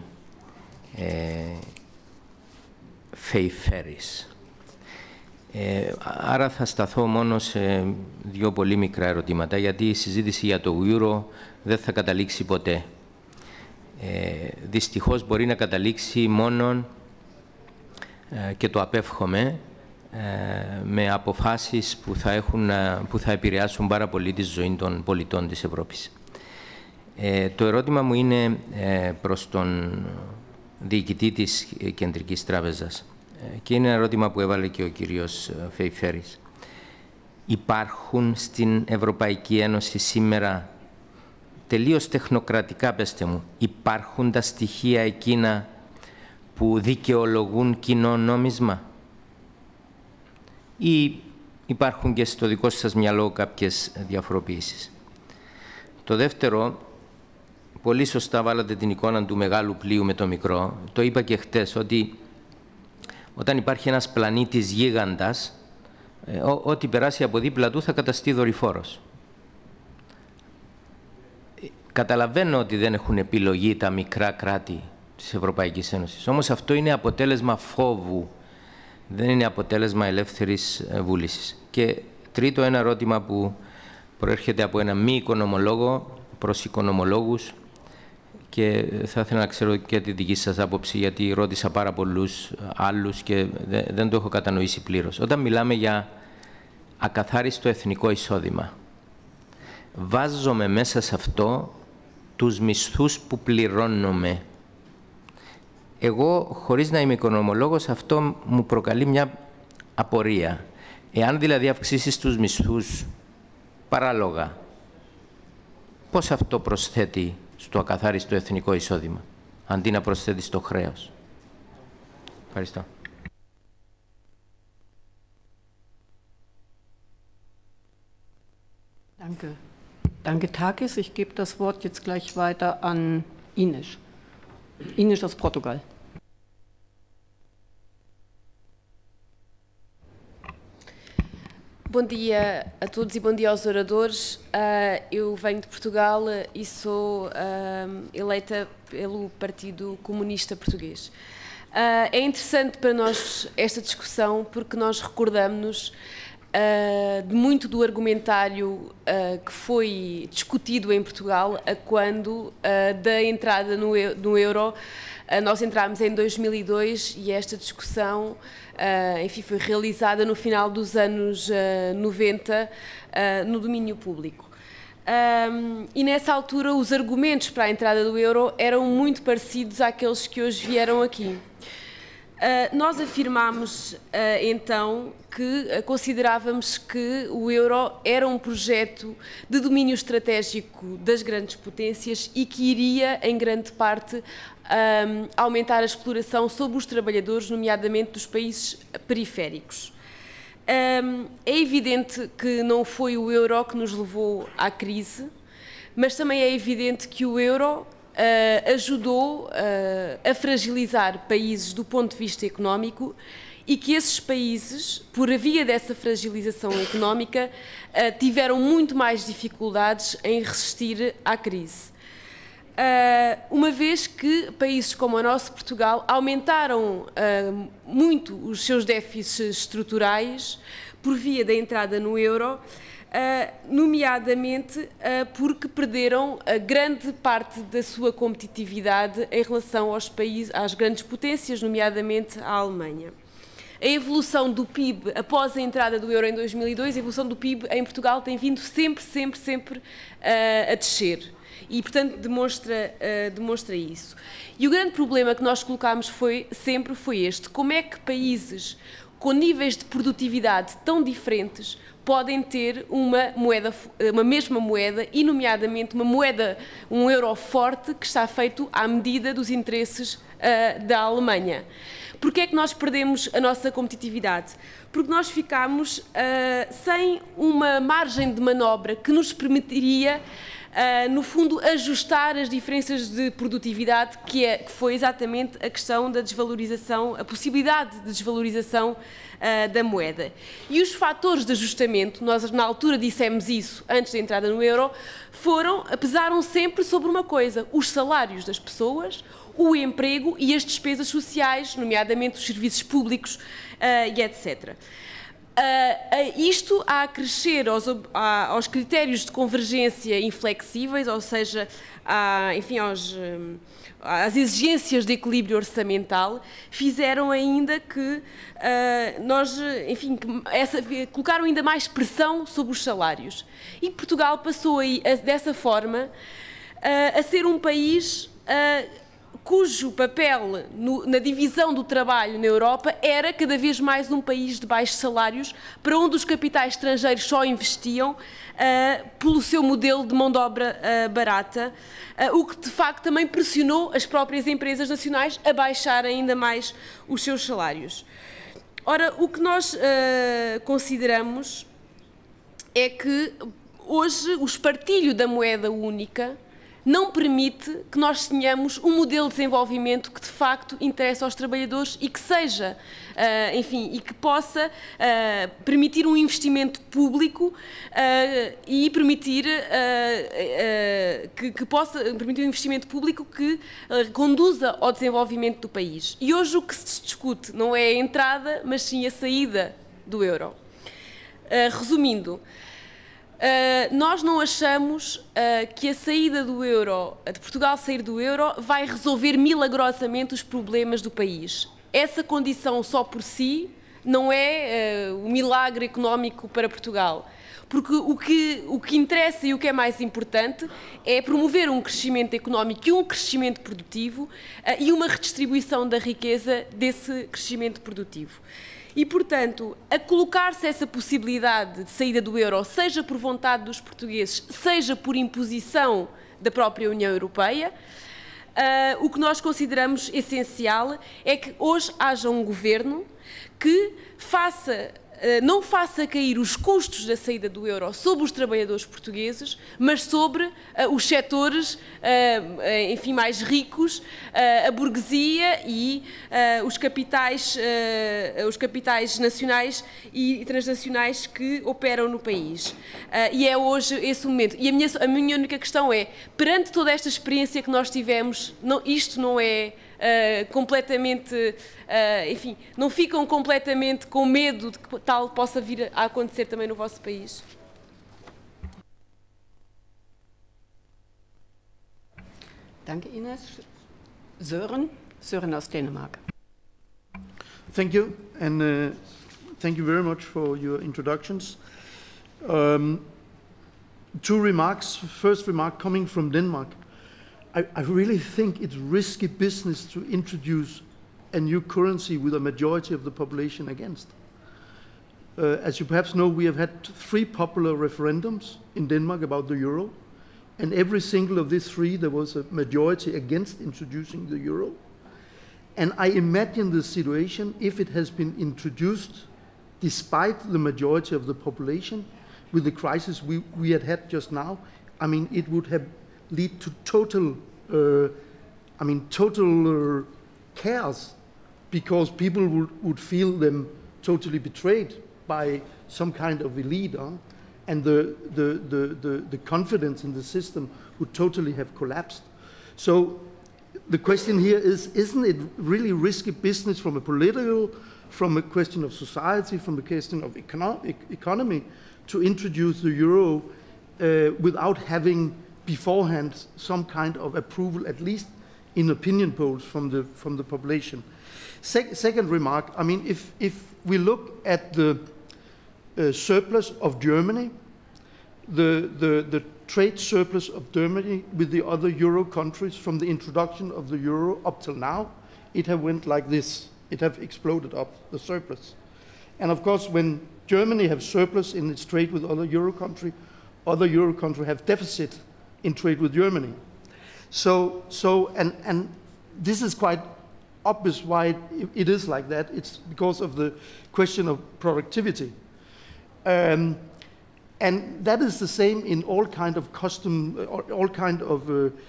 Φεϊφέρης. Άρα θα σταθώ μόνο σε δύο πολύ μικρά ερωτήματα, γιατί η συζήτηση για το Euro δεν θα καταλήξει ποτέ. Δυστυχώς μπορεί να καταλήξει μόνον, και το απέφχομαι, με αποφάσεις που θα επηρεάσουν πάρα πολύ τη ζωή των πολιτών της Ευρώπης. Το ερώτημα μου είναι προς τον διοικητή της Κεντρικής Τράπεζας, και είναι ένα ερώτημα που έβαλε και ο κύριος Φεϊφέρης. Υπάρχουν στην Ευρωπαϊκή Ένωση σήμερα τελείως τεχνοκρατικά, πέστε μου, υπάρχουν τα στοιχεία εκείνα που δικαιολογούν κοινό νόμισμα? Ή υπάρχουν και στο δικό σας μυαλό κάποιες διαφοροποιήσεις? Το δεύτερο, πολύ σωστά βάλατε την εικόνα του μεγάλου πλοίου με το μικρό. Το είπα και χτες, ότι όταν υπάρχει ένας πλανήτης γίγαντας, ό,τι περάσει από δίπλα του θα καταστεί δορυφόρος. Καταλαβαίνω ότι δεν έχουν επιλογή τα μικρά κράτη της Ευρωπαϊκής Ένωσης. Όμως αυτό είναι αποτέλεσμα φόβου, δεν είναι αποτέλεσμα ελεύθερης βούλησης. Και τρίτο, ένα ερώτημα που προέρχεται από ένα μη οικονομολόγο προς οικονομολόγους, και θα ήθελα να ξέρω και τη δική σας άποψη, γιατί ρώτησα πάρα πολλούς άλλους και δεν το έχω κατανοήσει πλήρως. Όταν μιλάμε για ακαθάριστο εθνικό εισόδημα, βάζουμε μέσα σε αυτό τους μισθούς που πληρώνουμε. Εγώ, χωρίς να είμαι οικονομολόγος, αυτό μου προκαλεί μια απορία. Εάν δηλαδή αυξήσεις τους μισθούς παράλογα, πώς αυτό προσθέτει στο ακαθάριστο εθνικό εισόδημα, αντί να προσθέτει στο χρέος? Ευχαριστώ. Danke. Danke, Takis. Ich gebe das Wort jetzt gleich weiter an Ines. Ines aus Portugal. Bom dia a todos e bom dia aos oradores. Eu venho de Portugal e sou eleita pelo Partido Comunista Português. É interessante para nós esta discussão porque nós recordamos-nos de muito do argumentário que foi discutido em Portugal quando da entrada no euro. Nós entramos em 2002 e esta discussão, enfim, foi realizada no final dos anos 90 no domínio público. E nessa altura os argumentos para a entrada do euro eram muito parecidos àqueles que hoje vieram aqui. Nós afirmámos então que considerávamos que o euro era um projeto de domínio estratégico das grandes potências e que iria, em grande parte, aumentar a exploração sobre os trabalhadores, nomeadamente dos países periféricos. É evidente que não foi o euro que nos levou à crise, mas também é evidente que o euro ajudou a fragilizar países do ponto de vista económico e que esses países, por via dessa fragilização económica, tiveram muito mais dificuldades em resistir à crise. Uma vez que países como o nosso Portugal aumentaram muito os seus déficits estruturais por via da entrada no euro, nomeadamente porque perderam a grande parte da sua competitividade em relação aos países, às grandes potências, nomeadamente à Alemanha. A evolução do PIB após a entrada do euro em 2002, a evolução do PIB em Portugal tem vindo sempre a descer. E, portanto, demonstra isso. E o grande problema que nós colocámos sempre foi este: como é que países com níveis de produtividade tão diferentes podem ter uma mesma moeda e, nomeadamente, um euro forte que está feito à medida dos interesses da Alemanha. Porquê é que nós perdemos a nossa competitividade? Porque nós ficámos sem uma margem de manobra que nos permitiria, no fundo, ajustar as diferenças de produtividade, que foi exatamente a questão da desvalorização, a possibilidade de desvalorização da moeda. E os fatores de ajustamento, nós na altura dissemos isso antes da entrada no euro, pesaram sempre sobre uma coisa: os salários das pessoas, o emprego e as despesas sociais, nomeadamente os serviços públicos e etc. Isto a acrescer aos critérios de convergência inflexíveis, ou seja, enfim, às exigências de equilíbrio orçamental, fizeram ainda que colocaram ainda mais pressão sobre os salários. E Portugal passou dessa forma a ser um país cujo papel na divisão do trabalho na Europa era cada vez mais um país de baixos salários, para onde os capitais estrangeiros só investiam pelo seu modelo de mão de obra barata, o que de facto também pressionou as próprias empresas nacionais a baixar ainda mais os seus salários. Ora, o que nós consideramos é que hoje o espartilho da moeda única não permite que nós tenhamos um modelo de desenvolvimento que de facto interesse aos trabalhadores e que seja, enfim, e que possa permitir um investimento público e permitir que possa permitir um investimento público que conduza ao desenvolvimento do país. E hoje o que se discute não é a entrada, mas sim a saída do euro. Resumindo, nós não achamos que a saída do euro, de Portugal sair do euro, vai resolver milagrosamente os problemas do país. Essa condição só por si não é um milagre económico para Portugal. Porque o que interessa e o que é mais importante é promover um crescimento económico e um crescimento produtivo e uma redistribuição da riqueza desse crescimento produtivo. E, portanto, a colocar-se essa possibilidade de saída do euro, seja por vontade dos portugueses, seja por imposição da própria União Europeia, o que nós consideramos essencial é que hoje haja um governo que não faça cair os custos da saída do euro sobre os trabalhadores portugueses, mas sobre os setores, enfim, mais ricos, a burguesia e os capitais nacionais e transnacionais que operam no país. E é hoje esse momento. E a minha única questão é, perante toda esta experiência que nós tivemos, isto não é completamente, enfim, não ficam completamente com medo de que tal possa vir a acontecer também no vosso país? Danke, Ines. Søren aus Dänemark. Thank you, and thank you very much for your introductions. Two remarks. First remark coming from Denmark. I really think it's risky business to introduce a new currency with a majority of the population against. As you perhaps know, we have had 3 popular referendums in Denmark about the euro, and every single of these 3 there was a majority against introducing the euro. And I imagine the situation, if it has been introduced despite the majority of the population, with the crisis we had just now, I mean, it would have lead to total chaos, because people would feel them totally betrayed by some kind of elite, and the confidence in the system would totally have collapsed. So the question here is, isn't it really risky business from a political, from a question of society, from a question of economy, to introduce the euro without having beforehand some kind of approval, at least in opinion polls from the population? Second remark, I mean, if we look at the surplus of Germany, the trade surplus of Germany with the other euro countries from the introduction of the euro up till now, it have went like this. It have exploded up, the surplus. And of course, when Germany have surplus in its trade with other euro countries have deficit in trade with Germany. So this is quite obvious why it is like that. It's because of the question of productivity. And that is the same in all kind of all kind of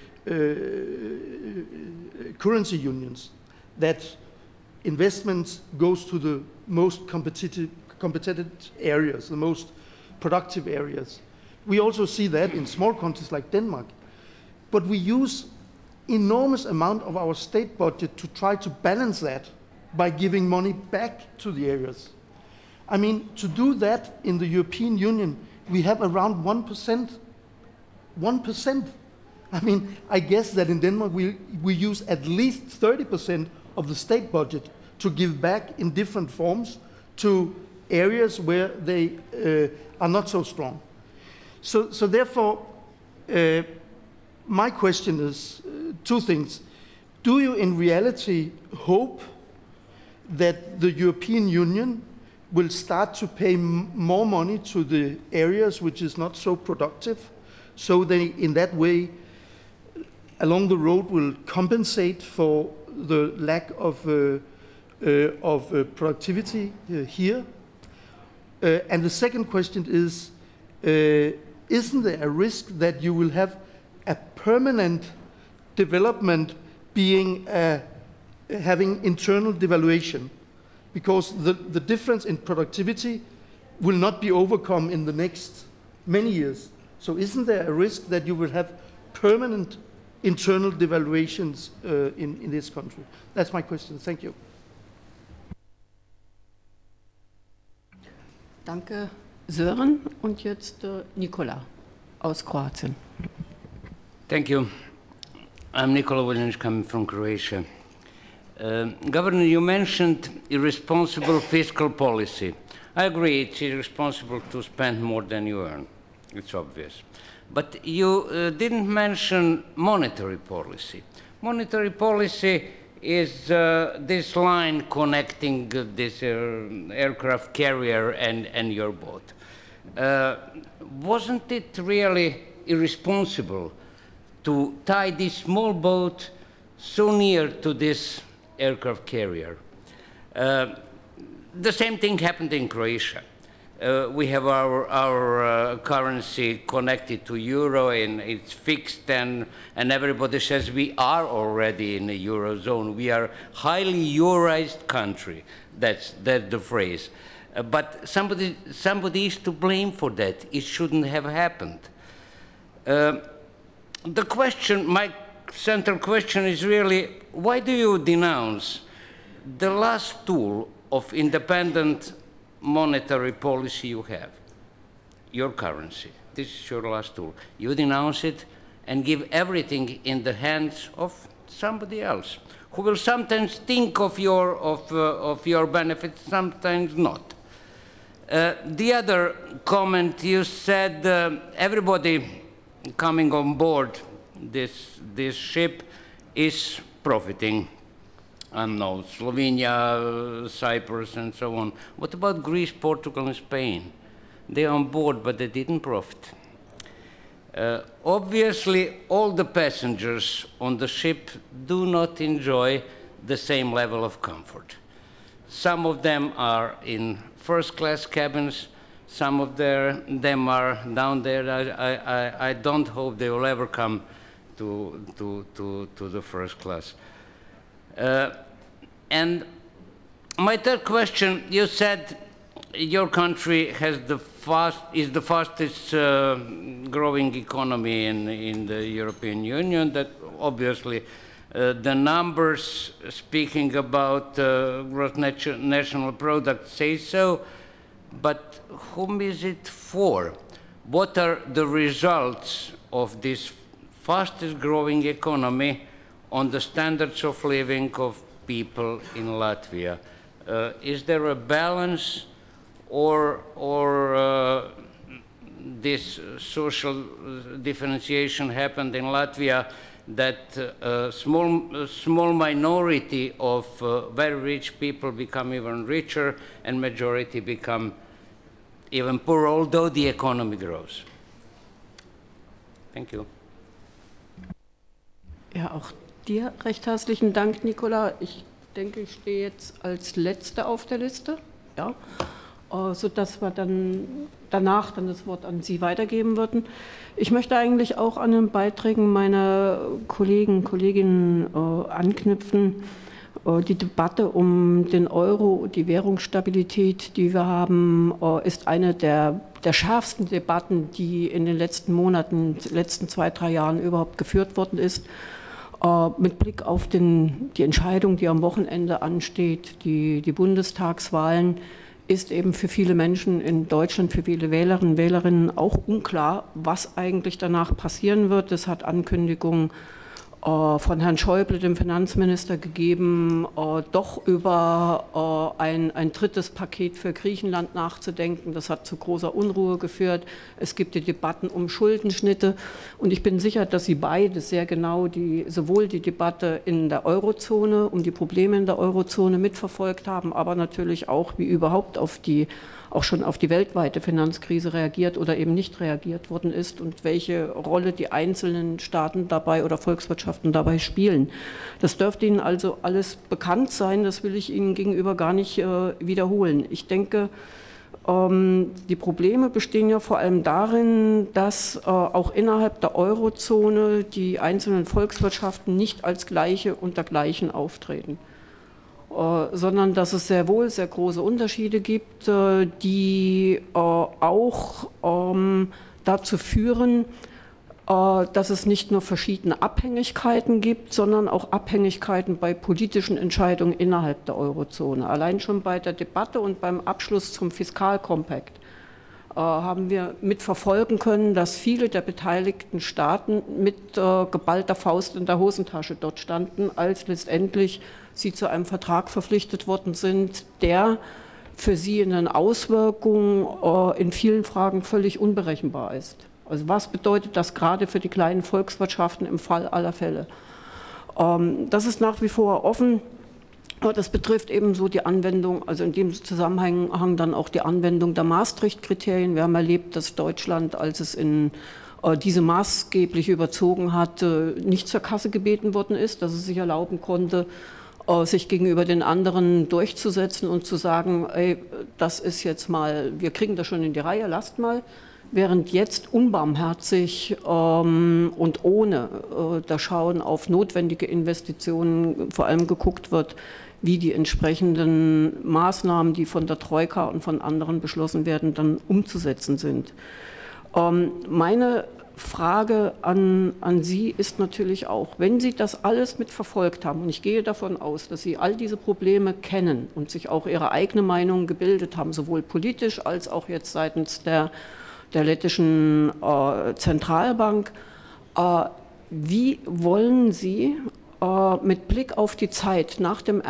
currency unions, that investments goes to the most competitive areas, the most productive areas. We also see that in small countries like Denmark. But we use enormous amount of our state budget to try to balance that by giving money back to the areas. I mean, to do that in the European Union, we have around 1%. 1%. I mean, I guess that in Denmark we use at least 30% of the state budget to give back in different forms to areas where they are not so strong. So therefore, my question is 2 things. do you in reality hope that the European Union will start to pay more money to the areas which is not so productive, so they in that way along the road will compensate for the lack of productivity here? And the second question is, isn't there a risk that you will have a permanent development being having internal devaluation? Because the difference in productivity will not be overcome in the next many years. So isn't there a risk that you will have permanent internal devaluations in this country? That's my question. Thank you. Danke, Sören. Und jetzt Nikola aus Kroatien. Thank you. I'm Nikola Vuljanic, coming from Croatia. Governor, you mentioned irresponsible fiscal policy. I agree, it's irresponsible to spend more than you earn. It's obvious. But you didn't mention monetary policy. Monetary policy is this line connecting this aircraft carrier and your boat. Wasn't it really irresponsible to tie this small boat so near to this aircraft carrier? The same thing happened in Croatia. We have our currency connected to euro, and it's fixed, and everybody says we are already in the eurozone. We are highly euroized country. That's the phrase. But somebody is to blame for that. It shouldn't have happened. The question, my central question is really, why do you denounce the last tool of independent monetary policy you have, your currency? This is your last tool. You denounce it and give everything in the hands of somebody else, who will sometimes think of your benefits, sometimes not. The other comment, you said everybody coming on board this ship is profiting. I know, Slovenia, Cyprus, and so on. What about Greece, Portugal, and Spain? They're on board, but they didn't profit. Obviously, all the passengers on the ship do not enjoy the same level of comfort. Some of them are in first-class cabins. Some of them are down there. I don't hope they will ever come to the first class. And my third question, you said your country has is the fastest growing economy in the European Union. That obviously the numbers speaking about gross national product say so, but whom is it for? What are the results of this fastest growing economy on the standards of living of people in Latvia? Is there a balance, or this social differentiation happened in Latvia, that a small minority of very rich people become even richer and majority become even poorer, although the economy grows? Thank you. Ja, auch dir recht herzlichen Dank, Nikola. Ich denke, ich stehe jetzt als Letzte auf der Liste, ja, sodass wir dann danach dann das Wort an Sie weitergeben würden. Ich möchte eigentlich auch an den Beiträgen meiner Kolleginnen anknüpfen. Die Debatte um den Euro, die Währungsstabilität, die wir haben, ist eine der schärfsten Debatten, die in den letzten Monaten, letzten 2-3 Jahren überhaupt geführt worden ist. Mit Blick auf die Entscheidung, die am Wochenende ansteht, die Bundestagswahlen, ist eben für viele Menschen in Deutschland, für viele Wählerinnen und Wählerinnen auch unklar, was eigentlich danach passieren wird. Es hat Ankündigungen von Herrn Schäuble, dem Finanzminister, gegeben, doch über ein drittes Paket für Griechenland nachzudenken. Das hat zu großer Unruhe geführt. Es gibt die Debatten um Schuldenschnitte. Und ich bin sicher, dass Sie beide sehr genau sowohl die Debatte in der Eurozone, um die Probleme in der Eurozone mitverfolgt haben, aber natürlich auch, wie überhaupt auch schon auf die weltweite Finanzkrise reagiert oder eben nicht reagiert worden ist und welche Rolle die einzelnen Staaten dabei oder Volkswirtschaften dabei spielen. Das dürfte Ihnen also alles bekannt sein, das will ich Ihnen gegenüber gar nicht wiederholen. Ich denke, die Probleme bestehen ja vor allem darin, dass auch innerhalb der Eurozone die einzelnen Volkswirtschaften nicht als Gleiche unter Gleichen auftreten, sondern dass es sehr wohl sehr große Unterschiede gibt, die auch dazu führen, dass es nicht nur verschiedene Abhängigkeiten gibt, sondern auch Abhängigkeiten bei politischen Entscheidungen innerhalb der Eurozone. Allein schon bei der Debatte und beim Abschluss zum Fiskalkompakt haben wir mitverfolgen können, dass viele der beteiligten Staaten mit geballter Faust in der Hosentasche dort standen, als letztendlich sie zu einem Vertrag verpflichtet worden sind, der für sie in den Auswirkungen in vielen Fragen völlig unberechenbar ist. Also was bedeutet das gerade für die kleinen Volkswirtschaften im Fall aller Fälle? Das ist nach wie vor offen. Das betrifft ebenso die Anwendung, also in dem Zusammenhang dann auch die Anwendung der Maastricht-Kriterien. Wir haben erlebt, dass Deutschland, als es in diese maßgeblich überzogen hat, nicht zur Kasse gebeten worden ist, dass es sich erlauben konnte, sich gegenüber den anderen durchzusetzen und zu sagen, ey, das ist jetzt mal, wir kriegen das schon in die Reihe, lasst mal. Während jetzt unbarmherzig und ohne das Schauen auf notwendige Investitionen vor allem geguckt wird, wie die entsprechenden Maßnahmen, die von der Troika und von anderen beschlossen werden, dann umzusetzen sind. Meine Frage an Sie ist natürlich auch, wenn Sie das alles mitverfolgt haben, und ich gehe davon aus, dass Sie all diese Probleme kennen und sich auch Ihre eigene Meinung gebildet haben, sowohl politisch als auch jetzt seitens der lettischen Zentralbank. Wie wollen Sie mit Blick auf die Zeit nach dem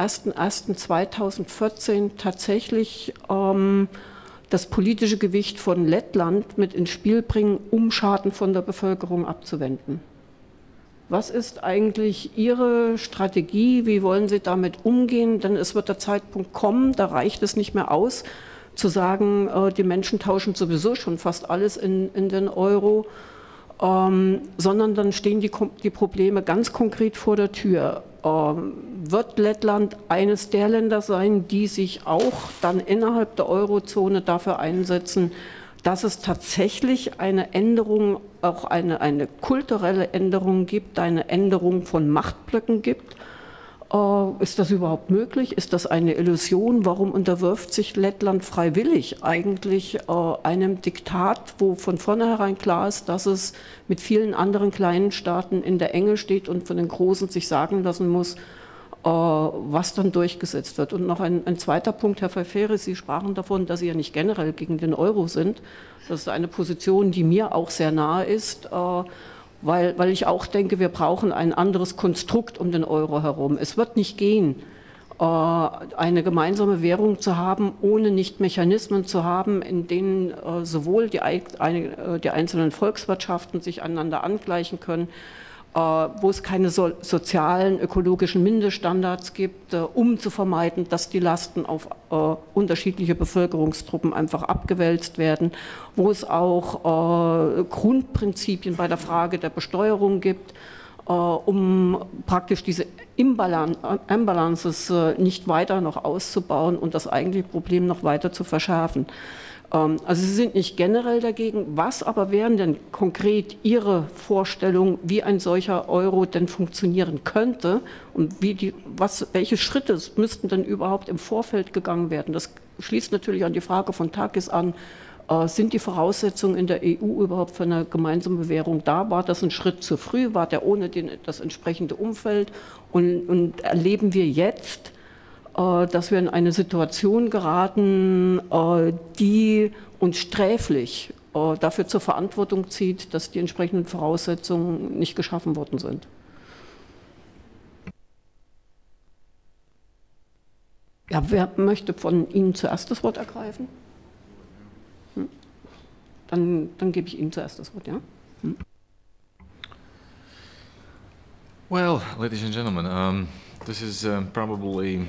01.01.2014 tatsächlich das politische Gewicht von Lettland mit ins Spiel bringen, um Schaden von der Bevölkerung abzuwenden? Was ist eigentlich Ihre Strategie? Wie wollen Sie damit umgehen? Denn es wird der Zeitpunkt kommen, da reicht es nicht mehr aus, zu sagen, die Menschen tauschen sowieso schon fast alles in den Euro, sondern dann stehen die Probleme ganz konkret vor der Tür. Wird Lettland eines der Länder sein, die sich auch dann innerhalb der Eurozone dafür einsetzen, dass es tatsächlich eine Änderung, auch eine kulturelle Änderung gibt, eine Änderung von Machtblöcken gibt? Ist das überhaupt möglich? Ist das eine Illusion? Warum unterwirft sich Lettland freiwillig eigentlich einem Diktat, wo von vornherein klar ist, dass es mit vielen anderen kleinen Staaten in der Enge steht und von den Großen sich sagen lassen muss, was dann durchgesetzt wird? Und noch ein zweiter Punkt, Herr Falferi, Sie sprachen davon, dass Sie ja nicht generell gegen den Euro sind. Das ist eine Position, die mir auch sehr nahe ist. Weil ich auch denke, wir brauchen ein anderes Konstrukt um den Euro herum. Es wird nicht gehen, eine gemeinsame Währung zu haben, ohne nicht Mechanismen zu haben, in denen sowohl die einzelnen Volkswirtschaften sich einander angleichen können, wo es keine sozialen, ökologischen Mindeststandards gibt, um zu vermeiden, dass die Lasten auf unterschiedliche Bevölkerungsgruppen einfach abgewälzt werden, wo es auch Grundprinzipien bei der Frage der Besteuerung gibt, um praktisch diese Imbalances nicht weiter noch auszubauen und das eigentliche Problem noch weiter zu verschärfen. Also Sie sind nicht generell dagegen. Was aber wären denn konkret Ihre Vorstellungen, wie ein solcher Euro denn funktionieren könnte und welche Schritte müssten denn überhaupt im Vorfeld gegangen werden? Das schließt natürlich an die Frage von Takis an, sind die Voraussetzungen in der EU überhaupt für eine gemeinsame Währung da? War das ein Schritt zu früh? War der ohne das entsprechende Umfeld? Und erleben wir jetzt, dass wir in eine Situation geraten, die uns sträflich dafür zur Verantwortung zieht, dass die entsprechenden Voraussetzungen nicht geschaffen worden sind? Ja, wer möchte von Ihnen zuerst das Wort ergreifen? Dann gebe ich Ihnen zuerst das Wort, ja? Well, ladies and gentlemen, this is probably,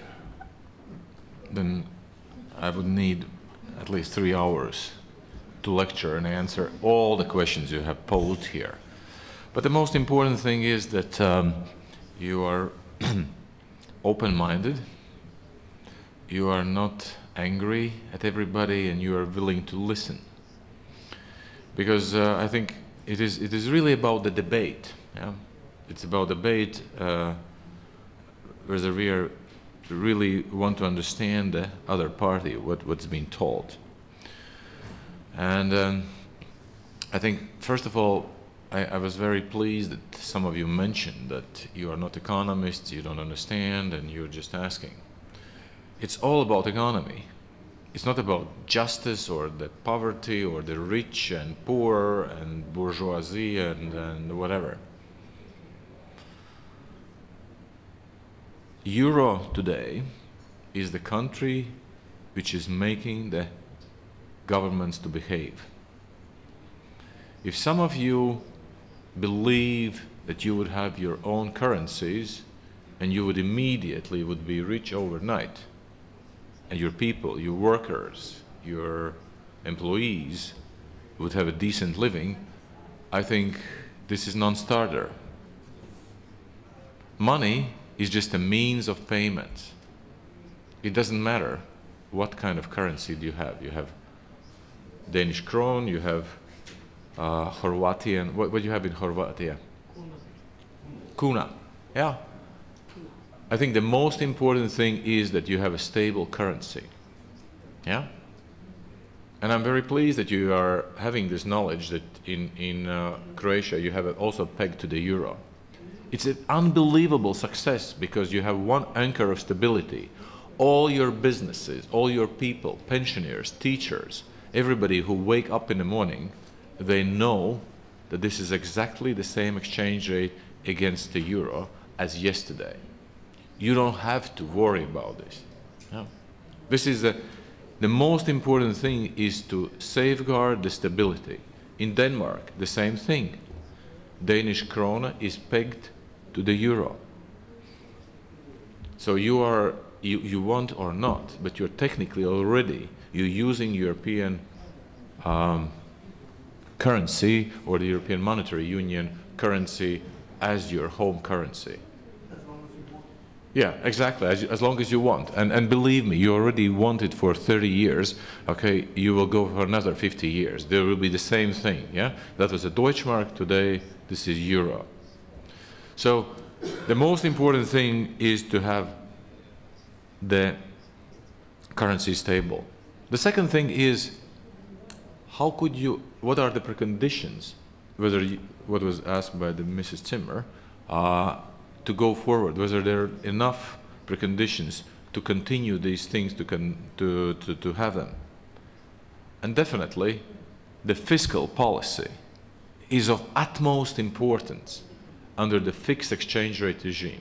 then I would need at least 3 hours to lecture and answer all the questions you have posed here. But the most important thing is that you are open-minded, you are not angry at everybody, and you are willing to listen. Because I think it is really about the debate. Yeah? It's about debate where we really want to understand the other party, what's being told. And I think, first of all, I was very pleased that some of you mentioned that you are not economists, you don't understand, and you're just asking. It's all about economy. It's not about justice or the poverty or the rich and poor and bourgeoisie and whatever. Euro today is the country which is making the governments to behave. If some of you believe that you would have your own currencies and you would immediately would be rich overnight, and your people, your workers, your employees would have a decent living, I think this is non-starter. Money is just a means of payment. It doesn't matter what kind of currency do you have. You have Danish krone, you have Horvatian, what do you have in Horvatia? Kuna. Yeah. I think the most important thing is that you have a stable currency. Yeah? And I'm very pleased that you are having this knowledge that in Croatia you have it also pegged to the euro. It's an unbelievable success because you have one anchor of stability. All your businesses, all your people, pensioners, teachers, everybody who wake up in the morning, they know that this is exactly the same exchange rate against the euro as yesterday. You don't have to worry about this. No. This is the most important thing is to safeguard the stability. In Denmark, the same thing. Danish krone is pegged to the euro. So you want or not, but you're technically already, you're using European currency or the European Monetary Union currency as your home currency. Yeah, exactly, as long as you want. And believe me, you already want it for 30 years, okay, you will go for another 50 years. There will be the same thing, yeah? That was a Deutschmark, today this is euro. So the most important thing is to have the currency stable. The second thing is, how could you, what are the preconditions, what was asked by the Mrs. Zimmer, to go forward, whether there are enough preconditions to continue these things, to have them. And definitely, the fiscal policy is of utmost importance under the fixed exchange rate regime.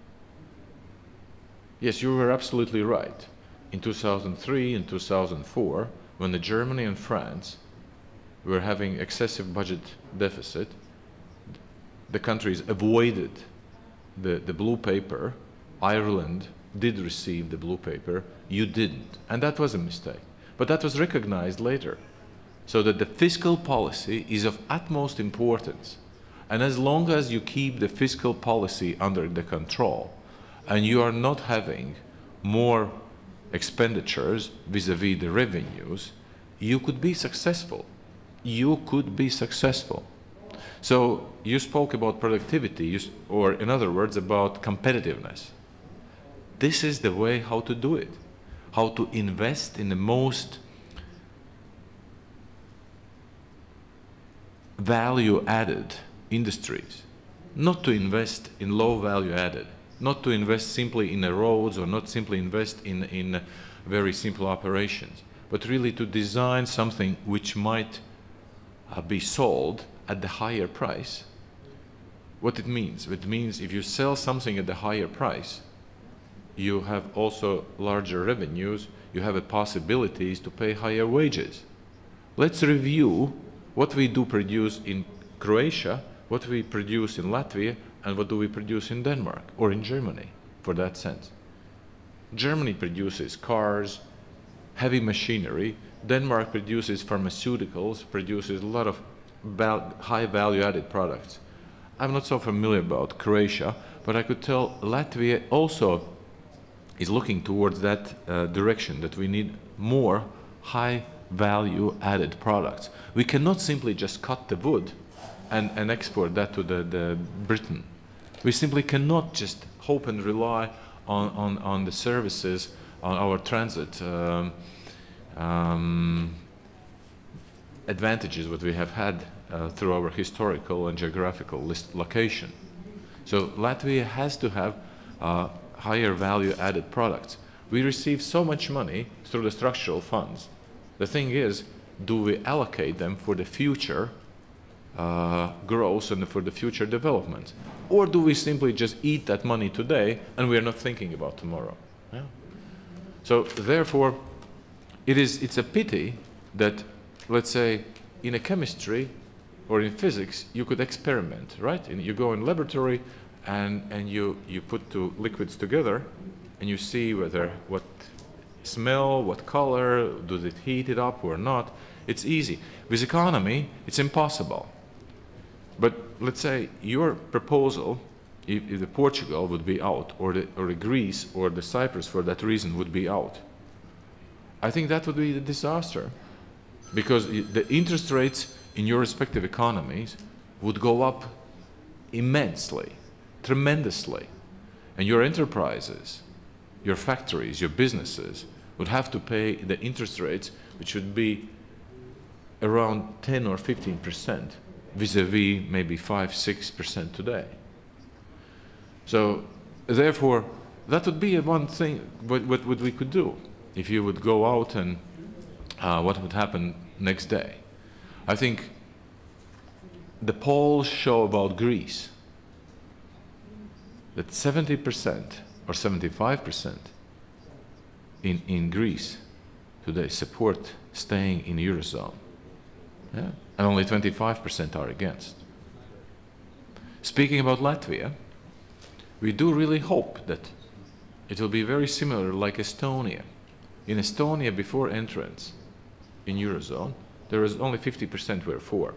Yes, you were absolutely right. In 2003 and 2004, when the Germany and France were having excessive budget deficit, the countries avoided the blue paper. Ireland did receive the blue paper, you didn't. And that was a mistake. But that was recognized later. So that the fiscal policy is of utmost importance. And as long as you keep the fiscal policy under the control, and you are not having more expenditures vis-à-vis the revenues, you could be successful. You could be successful. So you spoke about productivity, or in other words, about competitiveness. This is the way how to do it, how to invest in the most value-added industries, not to invest in low value-added, not to invest simply in the roads or not simply invest in very simple operations, but really to design something which might be sold at the higher price. What it means if you sell something at the higher price, you have also larger revenues, you have the possibilities to pay higher wages. Let's review what we do produce in Croatia, what we produce in Latvia, and what do we produce in Denmark or in Germany, for that sense. Germany produces cars, heavy machinery. Denmark produces pharmaceuticals, produces a lot of high value-added products. I'm not so familiar about Croatia, but I could tell Latvia also is looking towards that direction, that we need more high value-added products. We cannot simply just cut the wood and export that to the Britain. We simply cannot just hope and rely on the services, on our transit advantages that we have had through our historical and geographical location. So Latvia has to have higher value-added products. We receive so much money through the structural funds. The thing is, do we allocate them for the future growth and for the future development? Or do we simply just eat that money today and we are not thinking about tomorrow? Yeah. So therefore, it's a pity that, let's say, in a chemistry or in physics, you could experiment, right? And you go in laboratory and you put two liquids together and you see what smell, what color, does it heat it up or not. It's easy. With economy, it's impossible. But let's say your proposal, if the Portugal would be out, or the Greece or the Cyprus for that reason would be out, I think that would be a disaster, because the interest rates in your respective economies would go up immensely, tremendously, and your enterprises, your factories, your businesses would have to pay the interest rates, which would be around 10 or 15%, vis-a-vis maybe 5–6% today. So therefore, that would be one thing what we could do if you would go out and what would happen next day. I think the polls show about Greece that 70% or 75% in Greece today support staying in Eurozone. Yeah? And only 25% are against. Speaking about Latvia, we do really hope that it will be very similar like Estonia. In Estonia, before entrance in Eurozone, there was only 50% were for.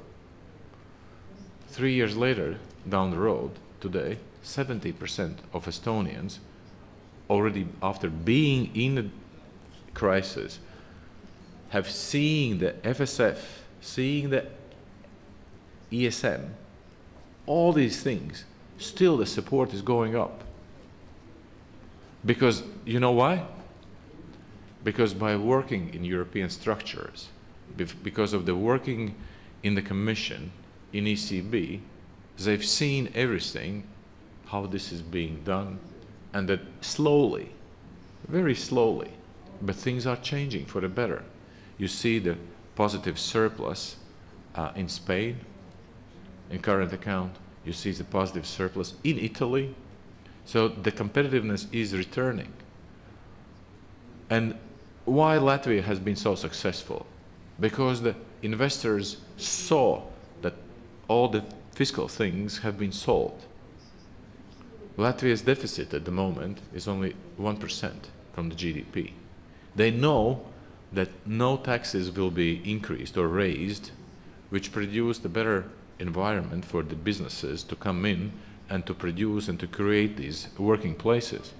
3 years later, down the road, today, 70% of Estonians, already after being in the crisis, have seen the FSF, seeing the ESM, all these things, still the support is going up. Because, you know why? Because by working in European structures, because of the working in the Commission, in ECB, they've seen everything, how this is being done, and that slowly, very slowly, but things are changing for the better. You see the positive surplus in Spain, in current account. You see the positive surplus in Italy. So the competitiveness is returning. And why Latvia has been so successful? Because the investors saw that all the fiscal things have been solved. Latvia's deficit at the moment is only 1% from the GDP. They know that no taxes will be increased or raised, which produce the better environment for the businesses to come in and to produce and to create these working places.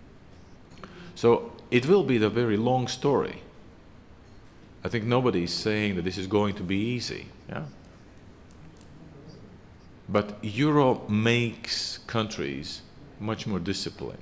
So it will be the very long story. I think nobody is saying that this is going to be easy. Yeah? But Euro makes countries much more disciplined.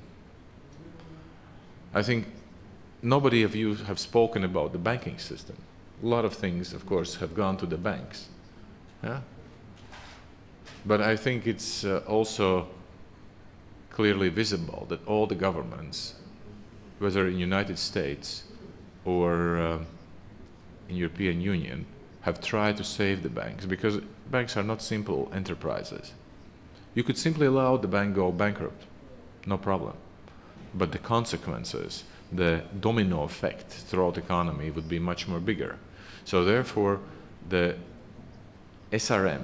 I think nobody of you have spoken about the banking system. A lot of things, of course, have gone to the banks. Yeah? But I think it's also clearly visible that all the governments, whether in United States or in European Union, have tried to save the banks, because banks are not simple enterprises. You could simply allow the bank go bankrupt, no problem. but the consequences, the domino effect throughout the economy would be much more bigger. So therefore, the SRM,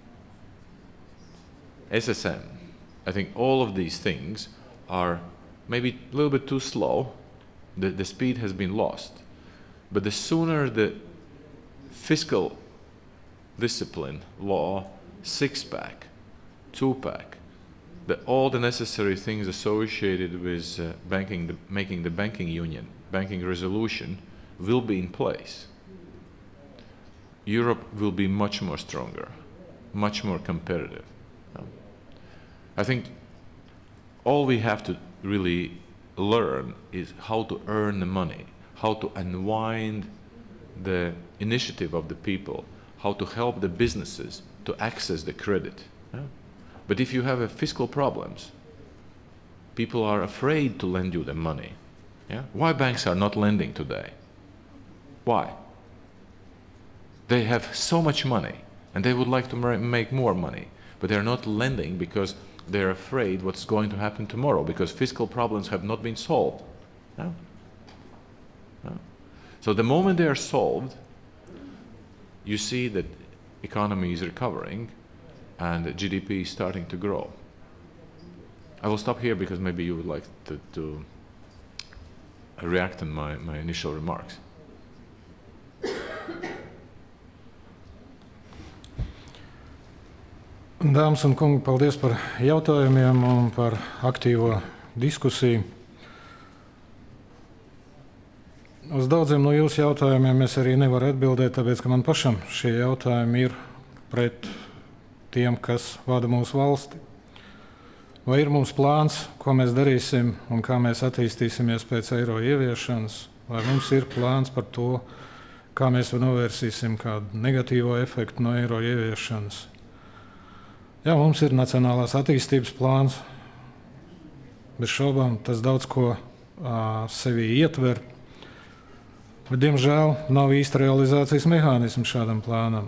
SSM, I think all of these things are maybe a little bit too slow. The speed has been lost. But the sooner the fiscal discipline, law, six-pack, two-pack, all the necessary things associated with making the banking union, banking resolution, will be in place, Europe will be much more stronger, much more competitive. I think all we have to really learn is how to earn the money, how to unwind the initiative of the people, how to help the businesses to access the credit. But if you have fiscal problems, people are afraid to lend you the money. Why banks are not lending today? Why? They have so much money and they would like to make more money, but they're not lending because they're afraid what's going to happen tomorrow, because fiscal problems have not been solved. So the moment they are solved, you see that economy is recovering and the GDP is starting to grow. I will stop here because maybe you would like to react on my initial remarks. Dāmas un kungi, paldies par jautājumiem un par aktīvo diskusiju. Uz daudziem no jūsu jautājumiem es arī nevaru atbildēt, tāpēc, ka man pašam šie jautājumi ir pret tiem, kas vada mūsu valsti. Vai ir mums plāns, ko mēs darīsim un kā mēs attīstīsimies pēc eiro ieviešanas, vai mums ir plāns par to, kā mēs novērsīsim kādu negatīvo efektu no eiro ieviešanas. Jā, mums ir nacionālās attīstības plāns. Bez šaubām tas daudz ko sevī ietver, bet, diemžēl, nav īsta realizācijas mehānismu šādam plānam.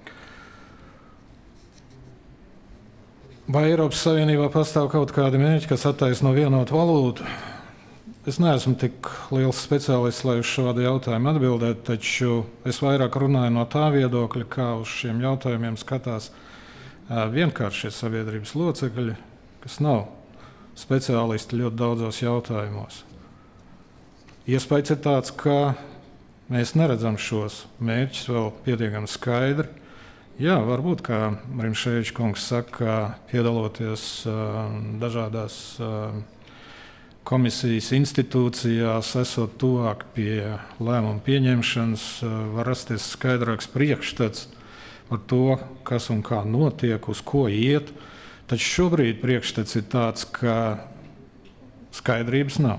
Vai Eiropas Savienībā pastāv kaut kādi mērķi, kas attaisno vienotu valūtu? Es neesmu tik liels speciālists, lai uz šādu jautājumu atbildētu, taču es vairāk runāju no tā viedokļa, kā uz šiem jautājumiem skatās vienkāršie sabiedrības locekļi, kas nav speciālisti ļoti daudzos jautājumos. Iespējas ir tāds, ka mēs neredzam šos mērķus vēl pietiekami skaidri. Jā, varbūt, kā Rimšēvičs kungs saka, piedaloties dažādās komisijas institūcijās, esot tuvāk pie lēmumu pieņemšanas, var rasties skaidrāks priekšstats par to, kas un kā notiek, uz ko iet. Taču šobrīd priekšstats ir tāds, ka skaidrības nav.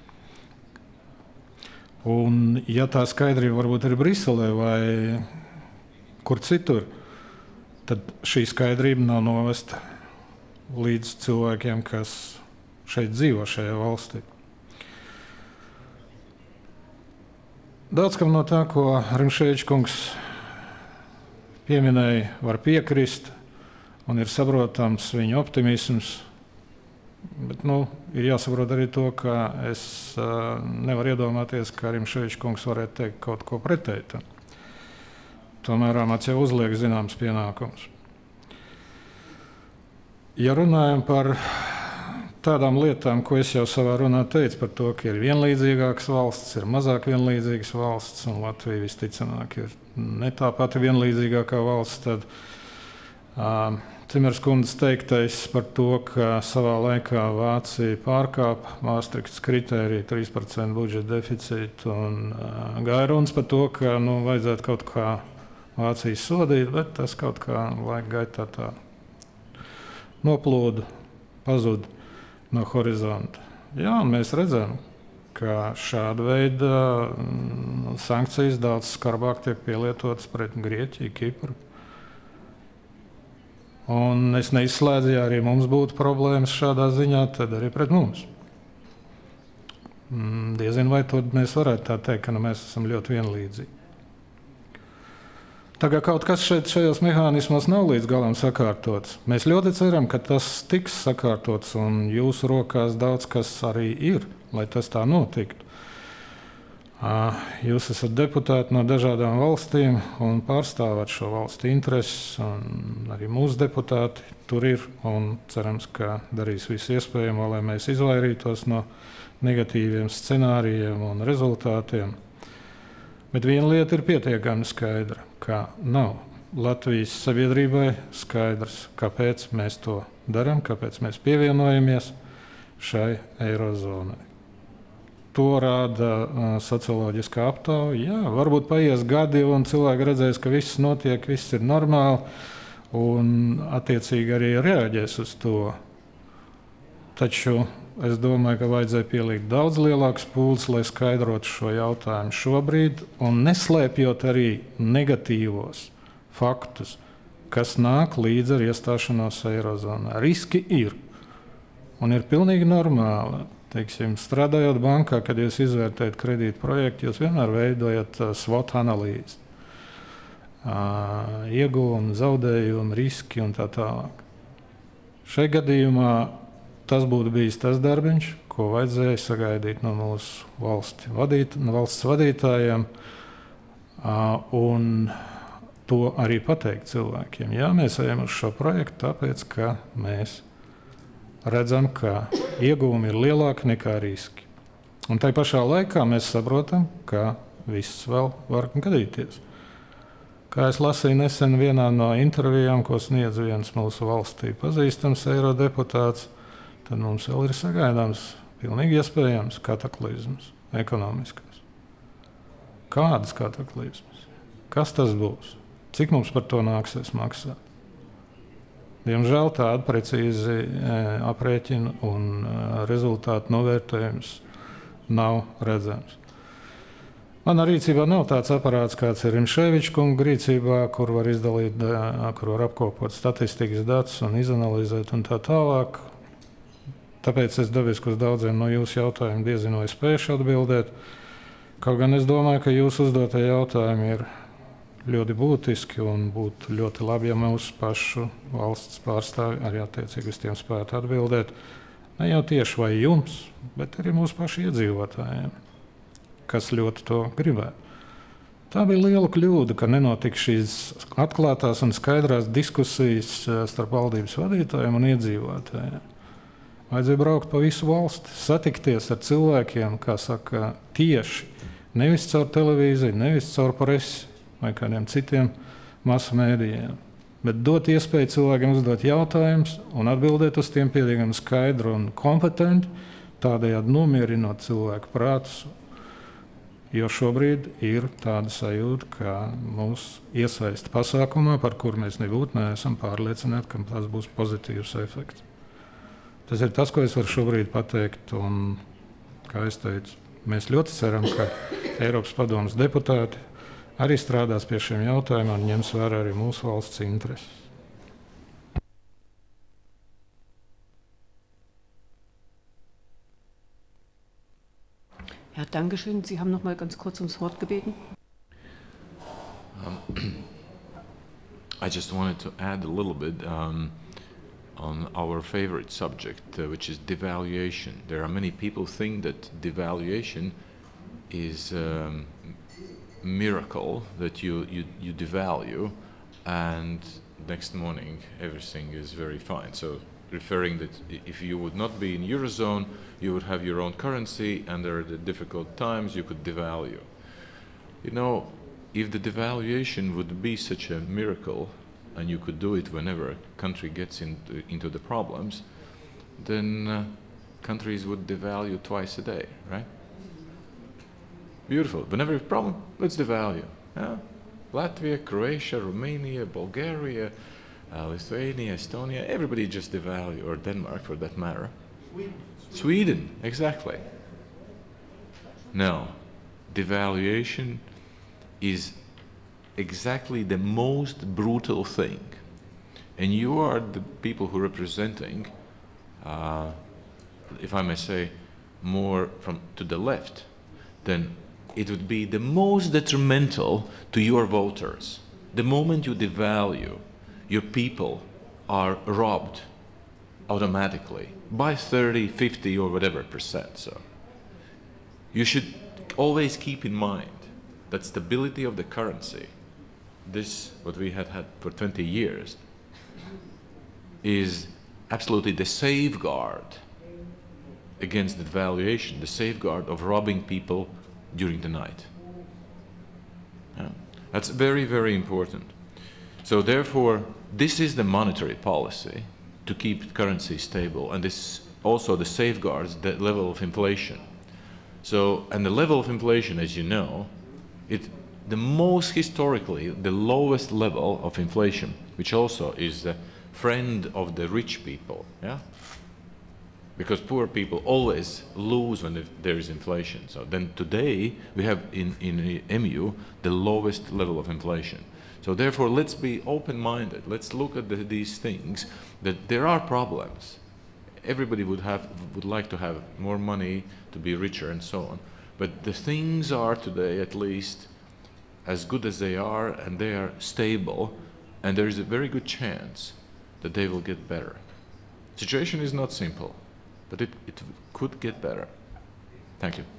Un, ja tā skaidrība varbūt ir Briselē vai kur citur, tad šī skaidrība nav novesta līdz cilvēkiem, kas šeit dzīvo šajā valstī. Daudz kam no tā, ko Rimšēvičs kungs pieminēja, var piekrist, un ir saprotams viņa optimisms, bet ir jāsaprot arī to, ka es nevaru iedomāties, ka Rimšēvičs kungs varētu teikt kaut ko pretēji. Tomēr amats jau uzliek zināms pienākums. Ja runājam par tādām lietām, ko es jau savā runā teicu, par to, ka ir vienlīdzīgākas valsts, ir mazāk vienlīdzīgas valsts, un Latvija visticamāk ir ne tā pati vienlīdzīgākā valsts, tad Cimers kundzes teiktais par to, ka savā laikā Vācija pārkāpa Maastrichtas kritēriju 3% budžeta deficītu, un gāja runas par to, ka vajadzētu kaut kā Vāciju sodīt, bet tas kaut kā laika gaitā tā noplūda, pazuda no horizonta. Jā, un mēs redzam, ka šāda veida sankcijas daudz skarbāk tiek pielietotas pret Grieķiju, Kipru. Un es neizslēdzu, ja arī mums būtu problēmas šādā ziņā, tad arī pret mums. Diezin vai to mēs varētu tā teikt, ka mēs esam ļoti vienlīdzīgi. Tagad kaut kas šajos mehānismos nav līdz galam sakārtots. Mēs ļoti ceram, ka tas tiks sakārtots, un jūsu rokās daudz kas arī ir, lai tas tā notiktu. Jūs esat deputāti no dažādām valstīm un pārstāvat šo valstu intereses, un arī mūsu deputāti tur ir, un cerams, ka darīs visu iespējamo, lai mēs izvairītos no negatīviem scenārijiem un rezultātiem. Bet viena lieta ir pietiekami skaidra, ka nav Latvijas sabiedrībai skaidrs, kāpēc mēs to darām, kāpēc mēs pievienojamies šai eirozonai. To rāda socioloģiskā aptauja. Jā, varbūt paies gadi, un cilvēki redzēs, ka viss notiek, viss ir normāli, un attiecīgi arī reaģēs uz to. Taču es domāju, ka vajadzēja pielikt daudz lielākus pūles, lai skaidrotu šo jautājumu šobrīd, un neslēpjot arī negatīvos faktus, kas nāk līdz ar iestāšanos eirozonā. Riski ir, un ir pilnīgi normāli. Teiksim, strādājot bankā, kad jūs izvērtējat kredītu projektu, jūs vienmēr veidojat SWOT analīzi. Ieguvumi, zaudējumi, riski un tā tālāk. Šai gadījumā tas būtu bijis tas darbiņš, ko vajadzēja sagaidīt no mūsu valsts vadītājiem, un to arī pateikt cilvēkiem. Jā, mēs ejam uz šo projektu, tāpēc, ka mēs redzam, ka ieguvumi ir lielāki nekā riski. Un tai pašā laikā mēs saprotam, ka viss vēl var gadīties. Kā es lasīju nesen vienā no intervijām, ko sniedz viens mūsu valstī pazīstams eirodeputāts, tad mums vēl ir sagaidāms pilnīgi iespējams kataklizmas ekonomiskās. Kādas kataklizmas? Kas tas būs? Cik mums par to nāksies maksāt? Diemžēl tāda precīzi aprēķina un rezultātu novērtējums nav redzams. Manā rīcībā nav tāds aparāts, kāds ir Rimšēviča kunga rīcībā, kur var izdalīt, kur var apkopot statistikas datus un izanalizēt un tā tālāk. Tāpēc es dabiski uz daudziem no jūsu jautājumiem diezinu vai spēšu atbildēt. Kaut gan es domāju, ka jūsu uzdotie jautājumi ir ļoti būtiski un būtu ļoti labi, ja mūsu pašu valsts pārstāvi arī attiecīgi uz tiem spētu atbildēt. Ne jau tieši vai jums, bet arī mūsu pašu iedzīvotājiem, kas ļoti to gribētu. Tā bija liela kļūda, ka nenotika šīs atklātās un skaidrās diskusijas starp valdības vadītājiem un iedzīvotājiem. Vajadzēja braukt pa visu valsti, satikties ar cilvēkiem, kā saka, tieši, nevis caur televīziju, nevis caur presi vai kādiem citiem masu mēdījiem, bet dot iespēju cilvēkiem uzdot jautājumus un atbildēt uz tiem pietiekami skaidri un kompetenti, tādējādi nomierinot cilvēku prātus, jo šobrīd ir tāda sajūta, ka mūs iesaista pasākumā, par kur mēs nebūtu neesam pārliecināti, ka tas būs pozitīvs efekts. Tas ir tas, ko es varu šobrīd pateikt, un, kā es teicu, mēs ļoti ceram, ka Eiropas padomes deputāti arī strādās pie šiem jautājumiem un ņems vērā arī mūsu valsts intereses. Ja, danke schön. Sie haben noch mal ganz kurz ums Wort gebeten. I just wanted to add a little bit on our favorite subject, which is devaluation. There are many people think that devaluation is miracle, that you devalue and next morning everything is very fine. So referring that if you would not be in Eurozone, you would have your own currency, and there are the difficult times you could devalue. You know, if the devaluation would be such a miracle and you could do it whenever a country gets into the problems, then countries would devalue twice a day, right? Beautiful. Whenever you have a problem, let's devalue. Yeah? Latvia, Croatia, Romania, Bulgaria, Lithuania, Estonia, everybody just devalue, or Denmark for that matter. Sweden, exactly. No, devaluation is exactly the most brutal thing. And you are the people who are representing, if I may say, more to the left, then it would be the most detrimental to your voters. the moment you devalue, your people are robbed automatically by 30, 50 or whatever percent. So you should always keep in mind that stability of the currency, this what we had for 20 years, is absolutely the safeguard against the devaluation, the safeguard of robbing people during the night. Yeah. That's very, very important. So therefore, this is the monetary policy to keep currency stable, and this also the safeguards the level of inflation. So, and the level of inflation, as you know, the most historically, the lowest level of inflation, which also is the friend of the rich people, yeah? Because poor people always lose when there is inflation. So then today, we have in EMU the lowest level of inflation. So therefore, let's be open-minded. Let's look at these things, that there are problems. Everybody would like to have more money, to be richer and so on. But the things are today at least as good as they are, and they are stable, and there is a very good chance that they will get better. Situation is not simple, but it could get better. Thank you.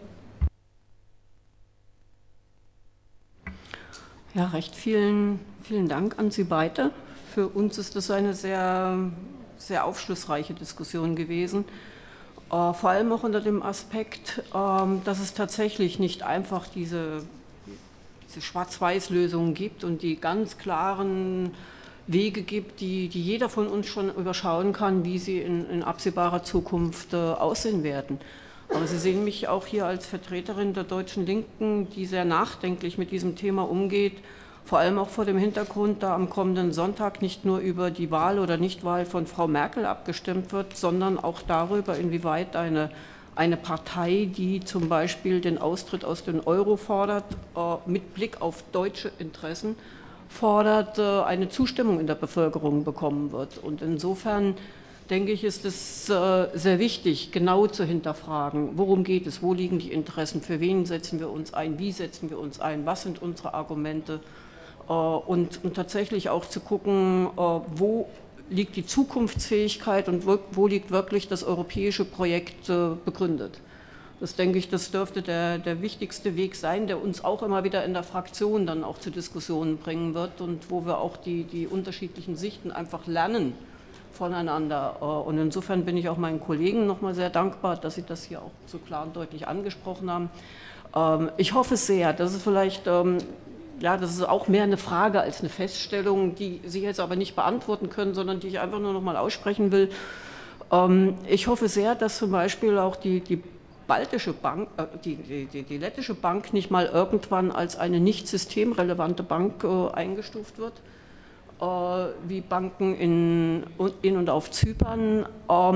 Ja, recht vielen Dank an Sie beide. Für uns ist das eine sehr, sehr aufschlussreiche Diskussion gewesen. Vor allem auch unter dem Aspekt, dass es tatsächlich nicht einfach diese Schwarz-Weiß-Lösungen gibt und die ganz klaren Wege gibt, die jeder von uns schon überschauen kann, wie sie in absehbarer Zukunft aussehen werden. Aber Sie sehen mich auch hier als Vertreterin der deutschen Linken, die sehr nachdenklich mit diesem Thema umgeht, vor allem auch vor dem Hintergrund, da am kommenden Sonntag nicht nur über die Wahl oder Nichtwahl von Frau Merkel abgestimmt wird, sondern auch darüber, inwieweit eine Partei, die zum Beispiel den Austritt aus dem Euro fordert, mit Blick auf deutsche Interessen fordert, eine Zustimmung in der Bevölkerung bekommen wird. Und insofern denke ich, ist es sehr wichtig, genau zu hinterfragen, worum geht es, wo liegen die Interessen, für wen setzen wir uns ein, wie setzen wir uns ein, was sind unsere Argumente und tatsächlich auch zu gucken, wo liegt die Zukunftsfähigkeit und wo liegt wirklich das europäische Projekt begründet. Das denke ich, das dürfte der wichtigste Weg sein, der uns auch immer wieder in der Fraktion dann auch zu Diskussionen bringen wird und wo wir auch die unterschiedlichen Sichten einfach lernen voneinander. Und insofern bin ich auch meinen Kollegen nochmal sehr dankbar, dass sie das hier auch so klar und deutlich angesprochen haben. Ich hoffe sehr, dass es vielleicht, ja, das ist auch mehr eine Frage als eine Feststellung, die Sie jetzt aber nicht beantworten können, sondern die ich einfach nur nochmal aussprechen will. Ich hoffe sehr, dass zum Beispiel auch die baltische Bank, die lettische Bank nicht mal irgendwann als eine nicht systemrelevante Bank eingestuft wird, wie Banken in und auf Zypern.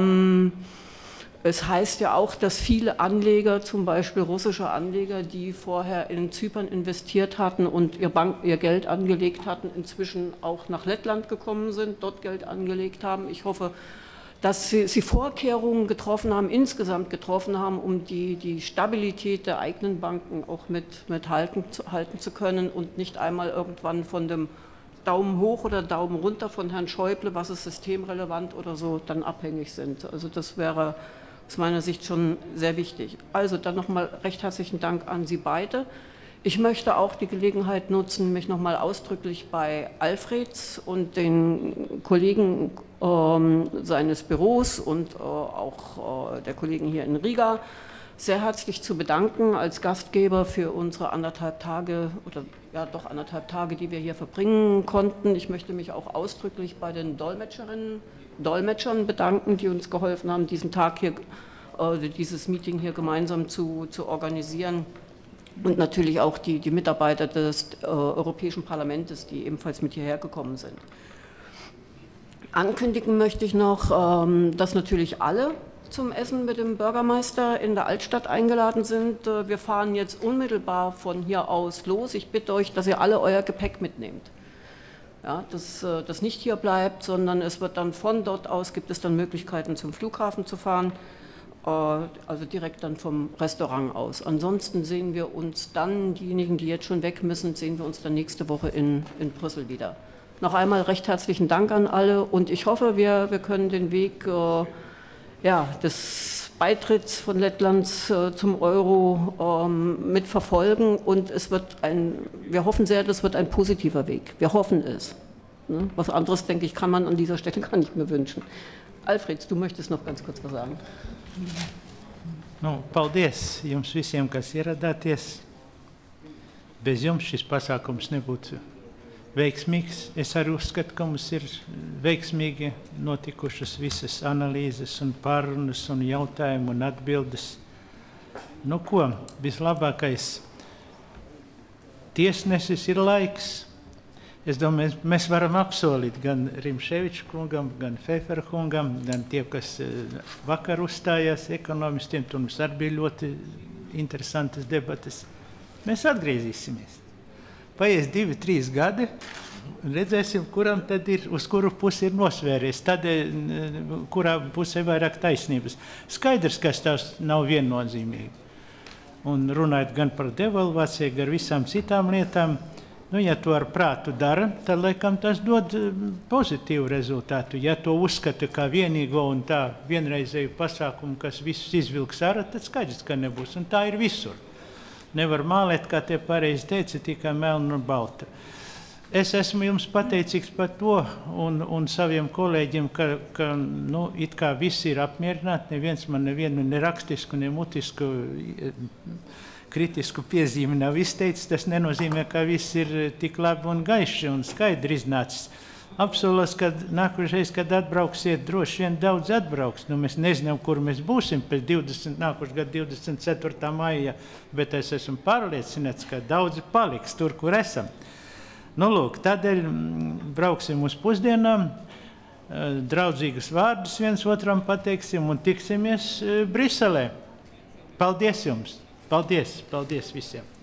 Es heißt ja auch, dass viele Anleger, zum Beispiel russische Anleger, die vorher in Zypern investiert hatten und ihr Geld angelegt hatten, inzwischen auch nach Lettland gekommen sind, dort Geld angelegt haben. Ich hoffe, dass sie Vorkehrungen getroffen haben, insgesamt getroffen haben, um die Stabilität der eigenen Banken auch mit halten zu können und nicht einmal irgendwann von dem Daumen hoch oder Daumen runter von Herrn Schäuble, was ist systemrelevant oder so, dann abhängig sind. Also das wäre aus meiner Sicht schon sehr wichtig. Also dann nochmal recht herzlichen Dank an Sie beide. Ich möchte auch die Gelegenheit nutzen, mich nochmal ausdrücklich bei Alfreds und den Kollegen seines Büros und auch der Kollegen hier in Riga sehr herzlich zu bedanken als Gastgeber für unsere 1,5 Tage oder ja doch 1,5 Tage, die wir hier verbringen konnten. Ich möchte mich auch ausdrücklich bei den Dolmetschern bedanken, die uns geholfen haben, diesen Tag hier, dieses Meeting hier gemeinsam zu organisieren. Und natürlich auch die Mitarbeiter des Europäischen Parlaments, die ebenfalls mit hierher gekommen sind. Ankündigen möchte ich noch, dass natürlich alle zum Essen mit dem Bürgermeister in der Altstadt eingeladen sind. Wir fahren jetzt unmittelbar von hier aus los. Ich bitte euch, dass ihr alle euer Gepäck mitnehmt. Ja, dass das nicht hier bleibt, sondern es wird dann von dort aus, gibt es dann Möglichkeiten zum Flughafen zu fahren. also direkt dann vom Restaurant aus. Ansonsten sehen wir uns dann, diejenigen, die jetzt schon weg müssen, sehen wir uns dann nächste Woche in Brüssel wieder. Noch einmal recht herzlichen Dank an alle und ich hoffe, wir können den Weg des Beitritts von Lettland zum Euro mitverfolgen und wir hoffen sehr, das wird ein positiver Weg. Wir hoffen es. Ne? Was anderes, denke ich, kann man an dieser Stelle gar nicht mehr wünschen. Alfreds, du möchtest noch ganz kurz was sagen. Paldies jums visiem, kas ieradāties. Bez jums šis pasākums nebūtu veiksmīgs. Es arī uzskatu, ka mums ir veiksmīgi notikušas visas analīzes un pārunas un jautājumi un atbildes. Ko? Vislabākais tiesnesis ir laiks. Es domāju, mēs varam apsolīt gan Rimševiča kungam, gan Pfeffera kungam, gan tie, kas vakar uzstājās ekonomistiem, tur mums arī bija ļoti interesantas debates. Mēs atgriezīsimies. Paies 2-3 gadi, un redzēsim, kuram tad ir, uz kuru pusi ir nosvēries, tad, kurā pusē vairāk taisnības. Skaidrs, ka tas nav viennozīmīgi. Un runājot gan par devalvāciju, gan visām citām lietām, ja to ar prātu dara, tad, laikam, tas dod pozitīvu rezultātu. Ja to uzskata kā vienīgo un tā vienreizēju pasākumu, kas visus izvilks ārā, tad skaidrs, ka nebūs. Un tā ir visur. Nevar mālēt, kā tie pareizi teica, tikai melna un balta. Es esmu jums pateicīgs par to un saviem kolēģiem, ka it kā visi ir apmierināti, neviens man nevienu ne rakstisku, ne mutisku kritisku piezīmi nav izteicis. Tas nenozīmē, ka viss ir tik labi un gaiši un skaidri iznācis. Apsolos, ka nākošais, kad atbrauksiet, droši vien daudz atbrauks. Mēs nezinām, kur mēs būsim pēc nākošais gada 24. maija, bet es esmu pārliecināts, ka daudzi paliks tur, kur esam. Tādēļ brauksim uz pusdienām, draudzīgas vārdus viens otram pateiksim un tiksimies Briselē. Paldies jums! Paldies visiem!